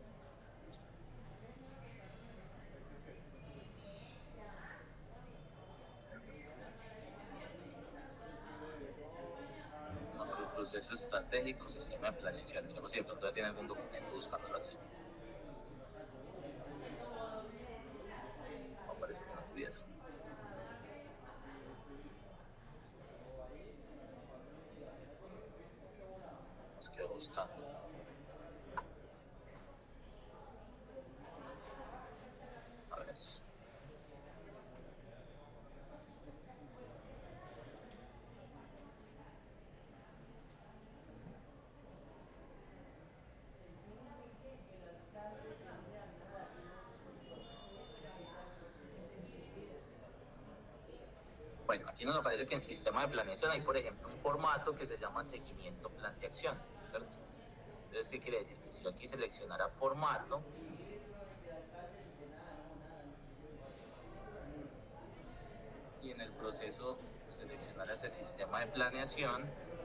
Proceso estratégico, sistema de planeación. Digamos si de pronto ya tiene algún documento buscándolo así. No parece que no tuviera. nos quedó buscando. A ver. Bueno, aquí nos aparece que en sistema de planeación hay, por ejemplo, un formato que se llama seguimiento plan de acción, ¿cierto? Entonces, ¿qué quiere decir? Que si yo aquí seleccionara formato, y en el proceso seleccionara ese sistema de planeación,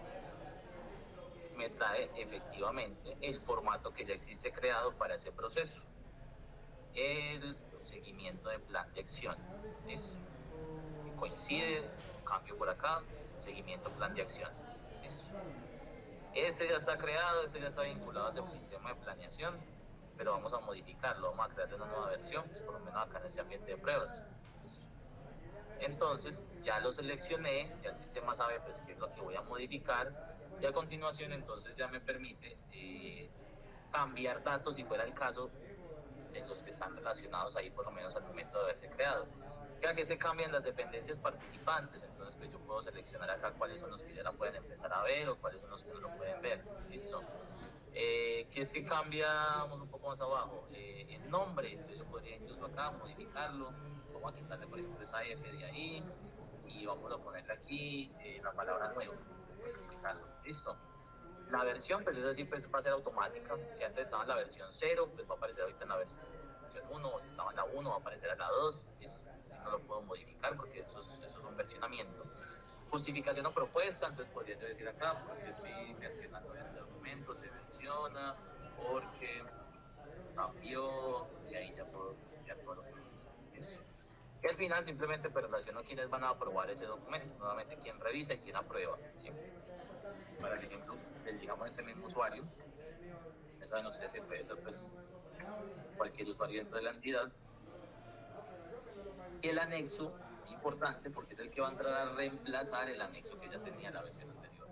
me trae efectivamente el formato que ya existe creado para ese proceso. El seguimiento de plan de acción. ¿Listo? Coincide, cambio por acá, seguimiento plan de acción. ¿Listo? Ese ya está creado, ese ya está vinculado a ese sistema de planeación, pero vamos a modificarlo, vamos a crear una nueva versión, pues por lo menos acá en ese ambiente de pruebas. ¿Listo? Entonces ya lo seleccioné, ya el sistema sabe pues qué es lo que voy a modificar, y a continuación entonces ya me permite eh, cambiar datos si fuera el caso de los que están relacionados ahí por lo menos al momento de haberse creado. Ya que se cambian las dependencias participantes, entonces pues yo puedo seleccionar acá cuáles son los que ya la pueden empezar a ver o cuáles son los que no lo pueden ver. ¿Listo? Eh, ¿Qué es que cambiamos un poco más abajo? Eh, el nombre, entonces yo podría incluso acá modificarlo, vamos a quitarle por ejemplo esa F de ahí y vamos a ponerle aquí eh, la palabra nuevo, modificarlo. ¿Listo? La versión, pues es decir, pues va a ser automática. Si antes estaba en la versión cero, pues va a aparecer ahorita en la versión uno, o si estaba en la uno, va a aparecer en la dos. Eso sí no lo puedo modificar porque eso es, eso es un versionamiento. Justificación o propuesta, entonces podría yo decir acá, porque estoy mencionando este documento, se menciona, porque cambió, y ahí ya puedo ya puedo eso. Y al final simplemente pues relaciono quiénes van a aprobar ese documento, nuevamente quién revisa y quién aprueba, ¿sí? Para el ejemplo, del, digamos, ese mismo usuario, ya saben ustedes que puede ser pues, cualquier usuario dentro de la entidad. Y el anexo, importante, porque es el que va a entrar a reemplazar el anexo que ya tenía la versión anterior.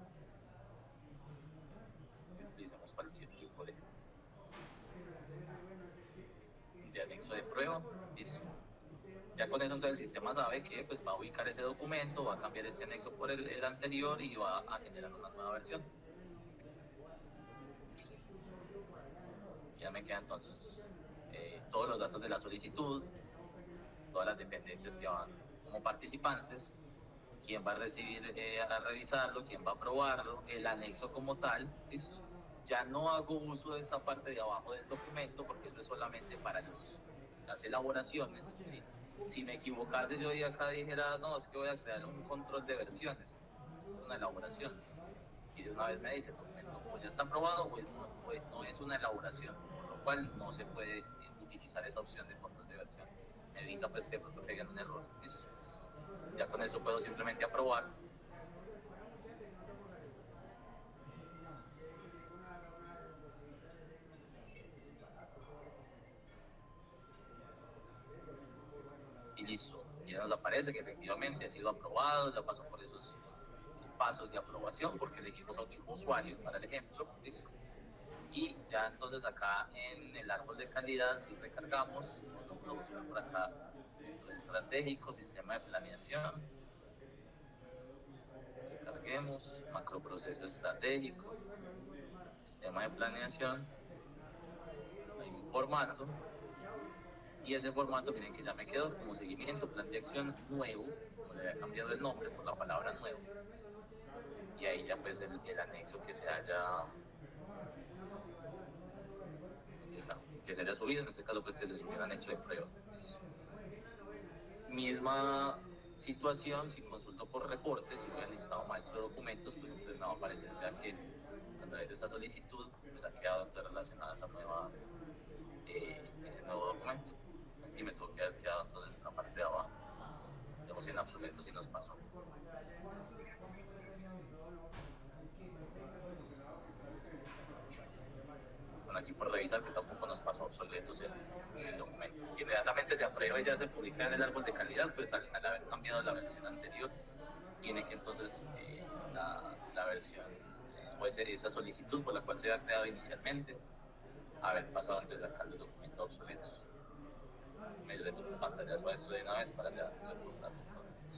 Utilizamos cualquier tipo de, de anexo de prueba. Listo. Ya con eso entonces el sistema sabe que pues, va a ubicar ese documento, va a cambiar ese anexo por el, el anterior y va a generar una nueva versión. Ya me quedan entonces eh, todos los datos de la solicitud, todas las dependencias que van como participantes, quién va a recibir eh, a revisarlo, quién va a aprobarlo, el anexo como tal. ¿Listo? Ya no hago uso de esta parte de abajo del documento porque eso es solamente para los, las elaboraciones, ¿sí? Si me equivocase yo y acá dijera, no, es que voy a crear un control de versiones, una elaboración, y de una vez me dice, el documento pues ya está aprobado, pues no, pues no es una elaboración, por lo cual no se puede utilizar esa opción de control de versiones. Me evita pues que de pronto caigan un error. Eso, ya con eso puedo simplemente aprobar. Y listo, ya nos aparece que efectivamente ha sido aprobado, ya pasó por esos pasos de aprobación porque elegimos a otro usuario para el ejemplo. ¿Listo? Y ya entonces acá en el árbol de calidad, si recargamos, lo puedo buscar por acá, estratégico, sistema de planeación, recarguemos, macroproceso estratégico, sistema de planeación, hay un formato, y ese formato miren que ya me quedó como seguimiento, plan de acción nuevo, como le había cambiado el nombre por la palabra nuevo, y ahí ya pues el, el anexo que se haya que se haya subido, en este caso pues que se subió el anexo de prueba. Misma situación, si consulto por reportes, si voy al listado maestro de documentos, pues entonces me va a aparecer ya que a través de esta solicitud pues ha quedado relacionada a esa nueva, eh, ese nuevo documento. Y me tuvo que haber quedado entonces en la parte de abajo. Digamos en absoluto si nos pasó. Bueno, aquí por revisar que tampoco nos pasó obsoletos el, el documento. Inmediatamente se aprueba y ya se publica en el árbol de calidad, pues al, al haber cambiado la versión anterior, tiene que entonces eh, la, la versión como ese, esa solicitud por la cual se había creado inicialmente, haber pasado antes de sacar los documentos obsoletos. Me le tomo pantallazo a esto de una vez para ya recordar eso.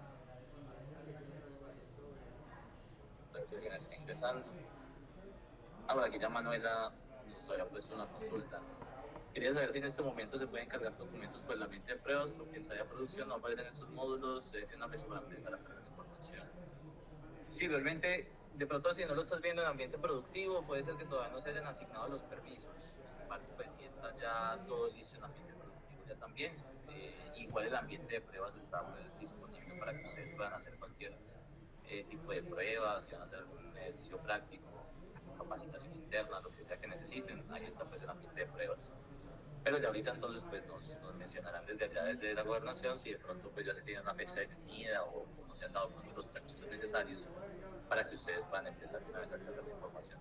Para que alguien esté ingresando. Ah, por aquí ya Manuela nos había puesto una consulta. Quería saber si en este momento se pueden cargar documentos por el ambiente de pruebas, porque en ensaya producción no aparecen estos módulos, se tiene una vez para empezar a cargar información. Sí, realmente, de pronto si no lo estás viendo en ambiente productivo, puede ser que todavía no se hayan asignado los permisos. Sin embargo, pues si está ya todo listo en ambiente productivo ya también. Eh, igual el ambiente de pruebas está pues, disponible para que ustedes puedan hacer cualquier eh, tipo de pruebas, si van a hacer algún ejercicio práctico, capacitación interna, lo que sea que necesiten, ahí está pues el ambiente de pruebas. Pero ya ahorita entonces pues nos, nos mencionarán desde allá, desde la gobernación, si de pronto pues ya se tiene una fecha definida o, o no se han dado pues, los permisos necesarios para que ustedes puedan empezar una vez a cargar la información.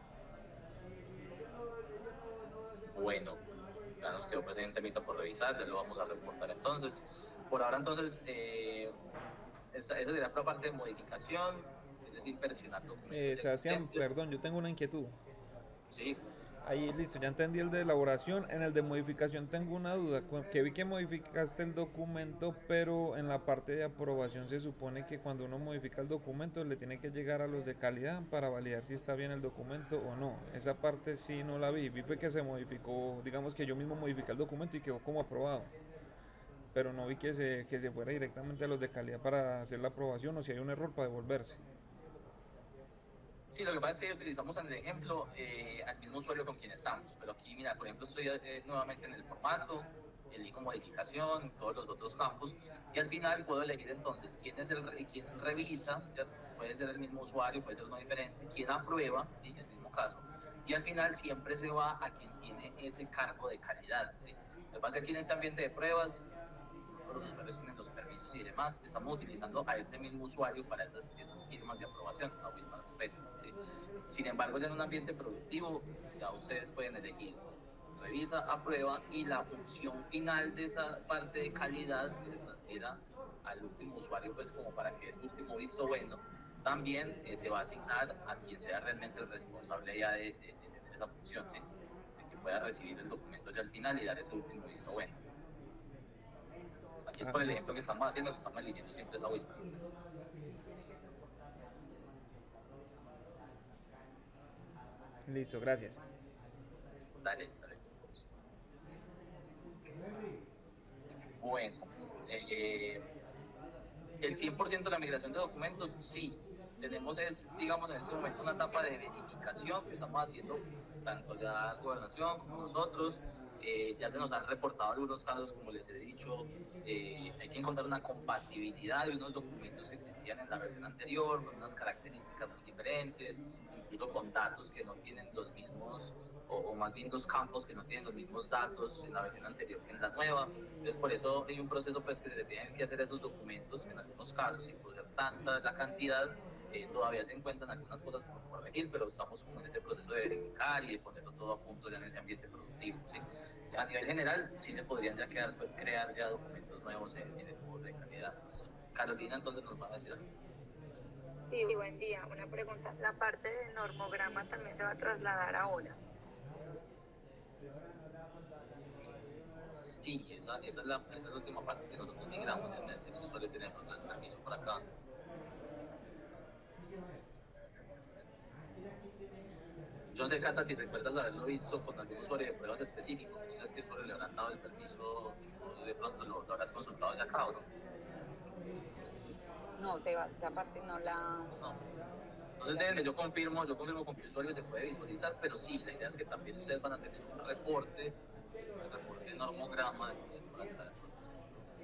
Bueno, ya nos quedó pendiente temita por revisar, ya lo vamos a reportar entonces. Por ahora entonces, eh, esa, esa sería la parte de modificación, es decir, versionar documentos Eh, Sebastián, existentes. perdón, yo tengo una inquietud. Sí. Ahí, listo, ya entendí el de elaboración. En el de modificación tengo una duda, que vi que modificaste el documento, pero en la parte de aprobación se supone que cuando uno modifica el documento le tiene que llegar a los de calidad para validar si está bien el documento o no. Esa parte sí no la vi, vi fue que se modificó, digamos que yo mismo modifiqué el documento y quedó como aprobado, pero no vi que se, que se fuera directamente a los de calidad para hacer la aprobación o si hay un error para devolverse. Sí, lo que pasa es que utilizamos en el ejemplo eh, al mismo usuario con quien estamos, pero aquí, mira, por ejemplo, estoy eh, nuevamente en el formato, elijo modificación, todos los otros campos, y al final puedo elegir entonces quién es el quién revisa, ¿cierto? Puede ser el mismo usuario, puede ser uno diferente, quién aprueba, ¿sí? En el mismo caso, y al final siempre se va a quien tiene ese cargo de calidad, ¿sí? Lo que pasa es que aquí en este ambiente de pruebas, los usuarios tienen los permisos y demás, estamos utilizando a ese mismo usuario para esas, esas firmas de aprobación, no firmas de ¿sí? Sin embargo, ya en un ambiente productivo, ya ustedes pueden elegir revisa, aprueba, y la función final de esa parte de calidad que se transfiera al último usuario, pues como para que ese último visto bueno, también eh, se va a asignar a quien sea realmente el responsable ya de, de, de tener esa función, ¿sí? De que pueda recibir el documento ya al final y dar ese último visto bueno. Aquí es por el ejemplo que estamos haciendo, que estamos eligiendo siempre esa vuelta. Listo, gracias. Dale, dale. Bueno, eh, el cien por ciento de la migración de documentos, sí. Tenemos, es, digamos, en este momento una etapa de verificación que estamos haciendo tanto la gobernación como nosotros. Eh, ya se nos han reportado algunos casos, como les he dicho, eh, hay que encontrar una compatibilidad de unos documentos que existían en la versión anterior, con unas características muy diferentes, incluso con datos que no tienen los mismos, o, o más bien los campos que no tienen los mismos datos en la versión anterior que en la nueva. Entonces por eso hay un proceso pues, que se tienen que hacer esos documentos, en algunos casos, sin poder tanta la cantidad, eh, todavía se encuentran algunas cosas por corregir, pero estamos como en ese proceso de verificar y de ponerlo todo a punto ya en ese ambiente productivo, ¿sí? A nivel general, sí se podrían ya quedar, pues, crear ya documentos nuevos en, en el módulo de calidad. Carolina, entonces nos va a decir algo. Sí, buen día. Una pregunta. ¿La parte de normograma también se va a trasladar ahora? Sí, esa, esa, es, la, esa es la última parte que nosotros migramos. En el sexto usuario tenemos el permiso por acá. Yo sé, Cata, si recuerdas haberlo visto con algún usuario de pruebas específico, no sé qué usuario le habrán dado el permiso, o de pronto lo, lo habrás consultado ya acá o no. No, Seba, esa parte no la... No. Entonces, déjenme, yo confirmo, yo confirmo con que el usuario se puede visualizar, pero sí, la idea es que también ustedes van a tener un reporte, un reporte de normograma de poder tratar el proceso.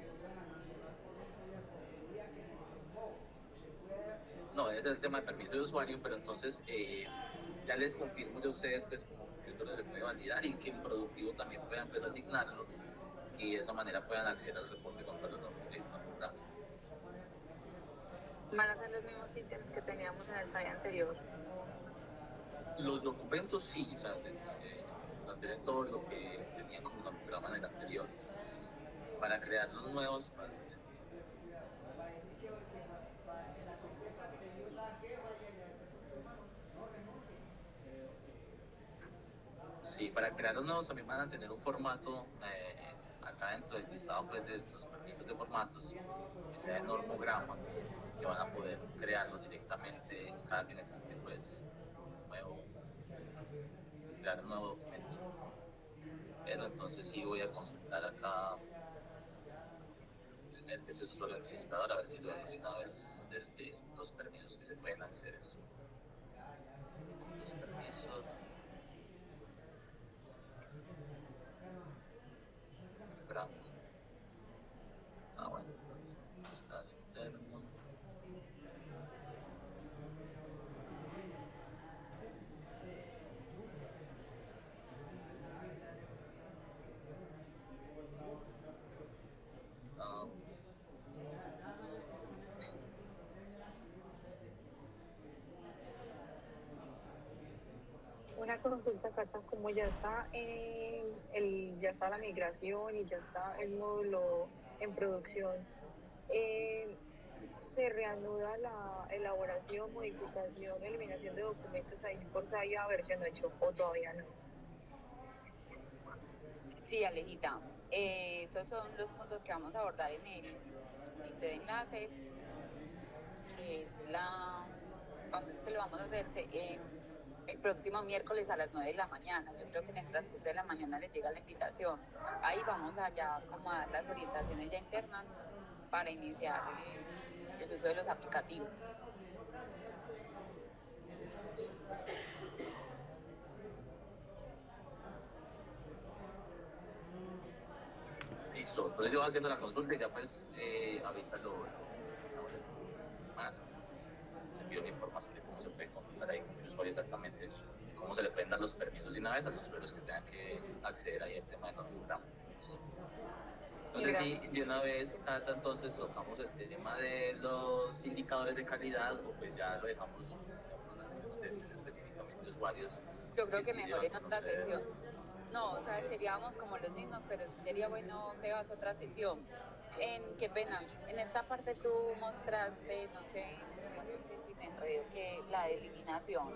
No, ese es el tema de permiso de usuario, pero entonces eh, ya les confirmo de ustedes pues como que esto se puede validar y que en productivo también puedan pues asignarlo y de esa manera puedan acceder al reporte con todos los normogramas. ¿Van a ser los mismos ítems que teníamos en el S A I anterior? Los documentos sí, o sea, eh, mantener todo lo que tenían como normograma en el anterior. Para crear los nuevos, para hacer. Sí, para crear los nuevos también van a tener un formato eh, acá dentro del listado pues, de los permisos de formatos, que sea de normograma, que van a poder crearlos directamente cada que necesite pues, nuevo, crear un nuevo documento. Pero entonces sí voy a consultar acá el test de usuario administrador a ver si lo vemos de una vez desde los permisos que se pueden hacer eso. Los permisos. Ah, bueno, pues, está el interno. Ah, Una consulta, Cata, como ya está en el, ya está la migración y ya está el módulo en producción, eh, ¿se reanuda la elaboración, modificación, eliminación de documentos ahí por SAIA versión ocho o todavía no? Sí, Alejita, eh, esos son los puntos que vamos a abordar en el comité de enlaces, que es la, cuando es que lo vamos a hacer, Se- eh, el próximo miércoles a las nueve de la mañana. Yo creo que en el transcurso de la mañana les llega la invitación. Ahí vamos a ya como a dar las orientaciones ya internas para iniciar el, el uso de los aplicativos. listo, entonces yo voy haciendo la consulta y ya pues eh, ahorita lo, lo más se envió la información de cómo se puede consultar ahí con el usuario exactamente y cómo se le pueden dar los permisos de una vez a los usuarios que tengan que acceder ahí al tema de normograma. No sé si de una vez, Cata, entonces tocamos el tema de los indicadores de calidad o pues ya lo dejamos en una sesión donde estén específicamente usuarios. Yo creo que sí mejor deban en otra conocer. sesión. No, o sea, seríamos como los mismos, pero sería bueno, Sebas, otra sesión. En, qué pena, en esta parte tú mostraste, no sé, yo no sé si me enredo, que la de eliminación.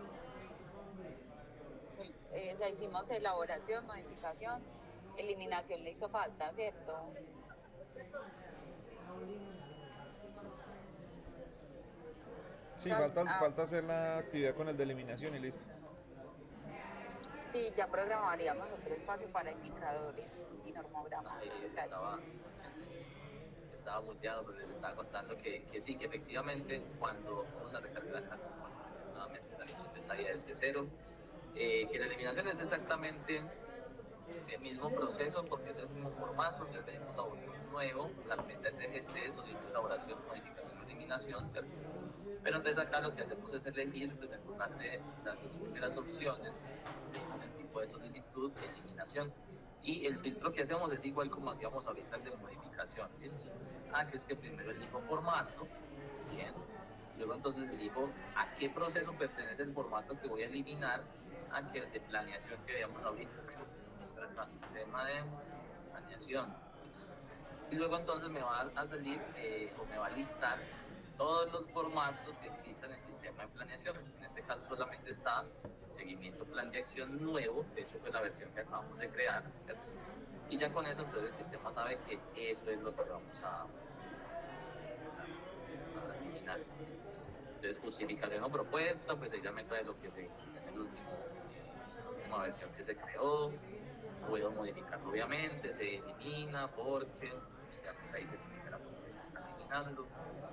Eh, o sea, hicimos elaboración, modificación, eliminación le hizo falta, ¿cierto? Sí, Ya- falta, ah, falta hacer la actividad con el de eliminación y listo. sí, ya programaríamos otro espacio para indicadores y normogramas. Ahí Detalle. estaba, estaba muteado, pero les estaba contando que, que sí, que efectivamente cuando vamos a recargar acá nuevamente la lista de salida desde cero, eh, que la eliminación es exactamente el mismo proceso porque es el mismo formato, ya venimos a un nuevo, carpeta S G C, solicitud de elaboración, modificación o eliminación, ¿cierto? Pero entonces acá lo que hacemos es elegir, pues en lugar de las dos primeras opciones, elegimos el tipo de solicitud de eliminación. Y el filtro que hacemos es igual como hacíamos ahorita el de modificación, ¿listo? Ah, que es que primero elijo formato, bien. Luego entonces elijo a qué proceso pertenece el formato que voy a eliminar, a que el de planeación que veíamos ahorita, el sistema de planeación. Y luego entonces me va a salir eh, o me va a listar todos los formatos que existan en el sistema de planeación. En este caso solamente está seguimiento plan de acción nuevo, de hecho fue la versión que acabamos de crear, ¿cierto? Y ya con eso entonces el sistema sabe que eso es lo que vamos a, a eliminar. ¿Sí? Entonces justificación o propuesta, pues ella me trae lo que se en el último, eh, la última versión que se creó. Puedo modificarlo obviamente, se elimina porque ya pues ahí se explica por qué se está eliminando.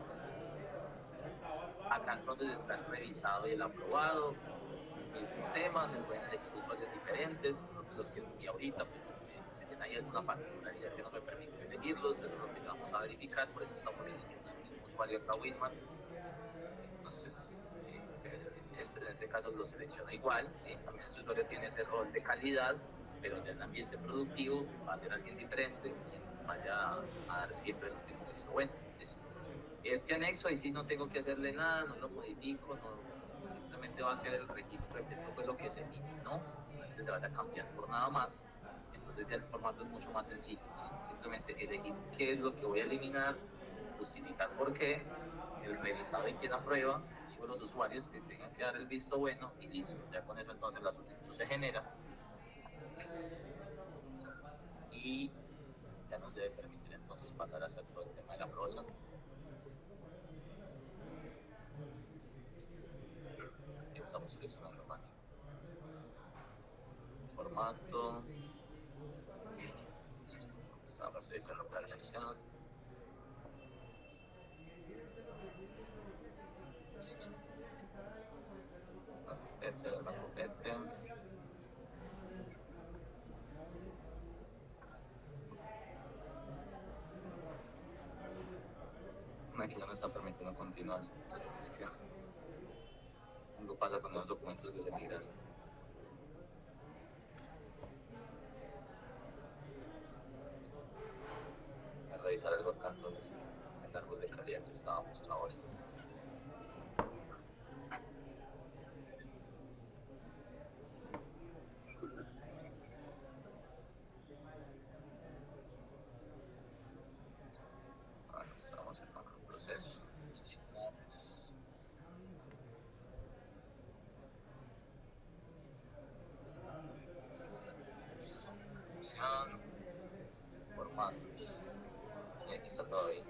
Acá entonces está el revisado y el aprobado, mismo tema, se pueden elegir usuarios diferentes, los que vi ahorita pues tienen ahí alguna particularidad que no me permite elegirlos, es lo que vamos a verificar, por eso estamos eligiendo el mismo usuario acá Winman. Entonces, eh, en ese caso lo selecciono igual, ¿sí? También ese usuario tiene ese rol de calidad, pero en el ambiente productivo va a ser alguien diferente, quien vaya a dar siempre el último visto bueno. ¿Listo? Este anexo ahí sí no tengo que hacerle nada, no lo modifico, no, simplemente va a quedar el registro de que esto fue lo que se eliminó, no es que se vaya a cambiar por nada más. Entonces ya el formato es mucho más sencillo, ¿sí? Simplemente elegir qué es lo que voy a eliminar, justificar por qué, el revisado y quien aprueba, digo los usuarios que tengan que dar el visto bueno y listo. Ya con eso entonces la solicitud se genera. y ya nos debe permitir entonces pasar a hacer todo el tema de la aprobación. Aquí estamos seleccionando más formato, estamos seleccionando planeación, este es la copete. Aquí no me está permitiendo continuar. Es que algo pasa con los documentos que se migran. A revisar algo acá entonces, el árbol de calidad que estábamos trabajando. Ahora estamos en otro proceso. Adicionales. Selección, formatos. Y aquí está todo bien.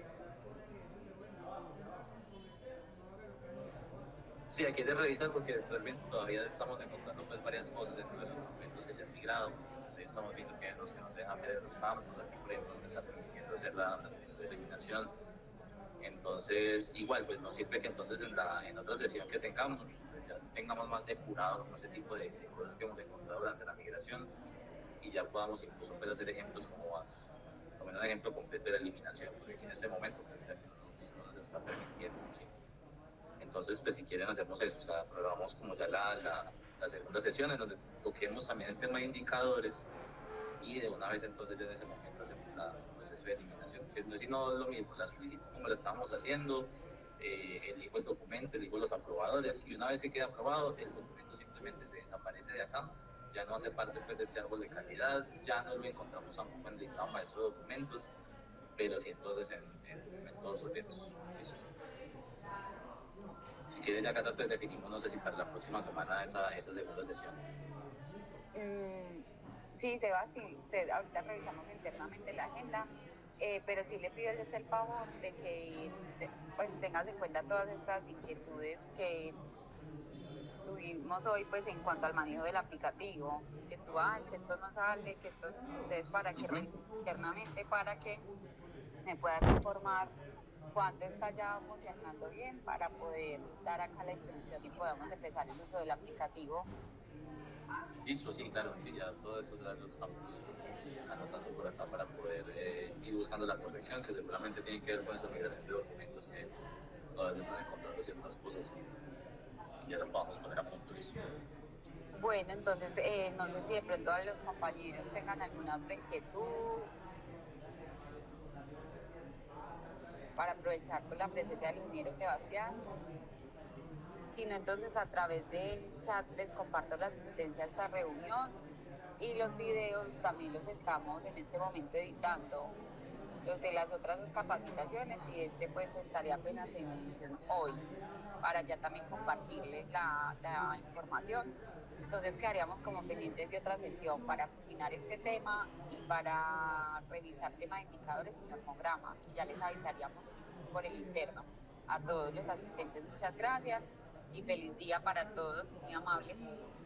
Sí, aquí de revisar porque realmente todavía estamos encontrando pues, varias cosas dentro de los documentos que se han migrado. Entonces, estamos viendo que hay unos que nos dejan ver los campos, aquí por ejemplo donde está permitiendo hacer la, las funciones de eliminación. Entonces, igual, pues nos sirve que entonces en, la, en otra sesión que tengamos, pues, ya tengamos más depurado como ese tipo de, de cosas que hemos encontrado durante la migración y ya podamos incluso pues, hacer ejemplos como más, como un ejemplo completo de la eliminación, porque aquí en este momento pues, ya nos, nos está permitiendo, ¿sí? Entonces, pues si quieren hacemos eso, o sea, programamos como ya la, la, la segunda sesión en donde toquemos también el tema de indicadores y de una vez entonces ya en ese momento hacemos la, el proceso de eliminación, que no es sino lo mismo, la solicitud como la estábamos haciendo, eh, elijo el documento, elijo los aprobadores y una vez que queda aprobado, el documento simplemente se desaparece de acá, ya no hace parte pues, de este árbol de calidad, ya no lo encontramos tampoco en el listado maestro de documentos, pero sí entonces en, en, en todos los objetos. Si quieren ya acá entonces definimos, no sé si para la próxima semana esa, esa segunda sesión. Mm, sí, Seba, sí, usted ahorita revisamos internamente la agenda, eh, pero sí le pido el favor de que de, pues tengas en cuenta todas estas inquietudes que tuvimos hoy pues en cuanto al manejo del aplicativo, que tú, ay, que esto no sale, que esto es para que revisen internamente para que me puedas informar cuándo está ya funcionando bien para poder dar acá la instrucción y podamos empezar el uso del aplicativo. Listo, sí, claro, sí, ya todo eso ya lo estamos anotando por acá para poder eh, ir buscando la corrección que seguramente tiene que ver con esa migración de documentos que todavía están encontrando ciertas cosas y ya lo vamos a poner a punto, listo. Bueno, entonces eh, no sé si de pronto los compañeros tengan alguna otra inquietud para aprovechar por la presencia del ingeniero Sebastián. Si no, entonces a través del chat les comparto la asistencia a esta reunión y los videos también los estamos en este momento editando, los de las otras dos capacitaciones y este pues estaría apenas en edición hoy para ya también compartirles la, la información. Entonces quedaríamos como pendientes de otra sesión para culminar este tema y para revisar tema de indicadores y normograma, que ya les avisaríamos por el interno. A todos los asistentes muchas gracias y feliz día para todos, muy amables.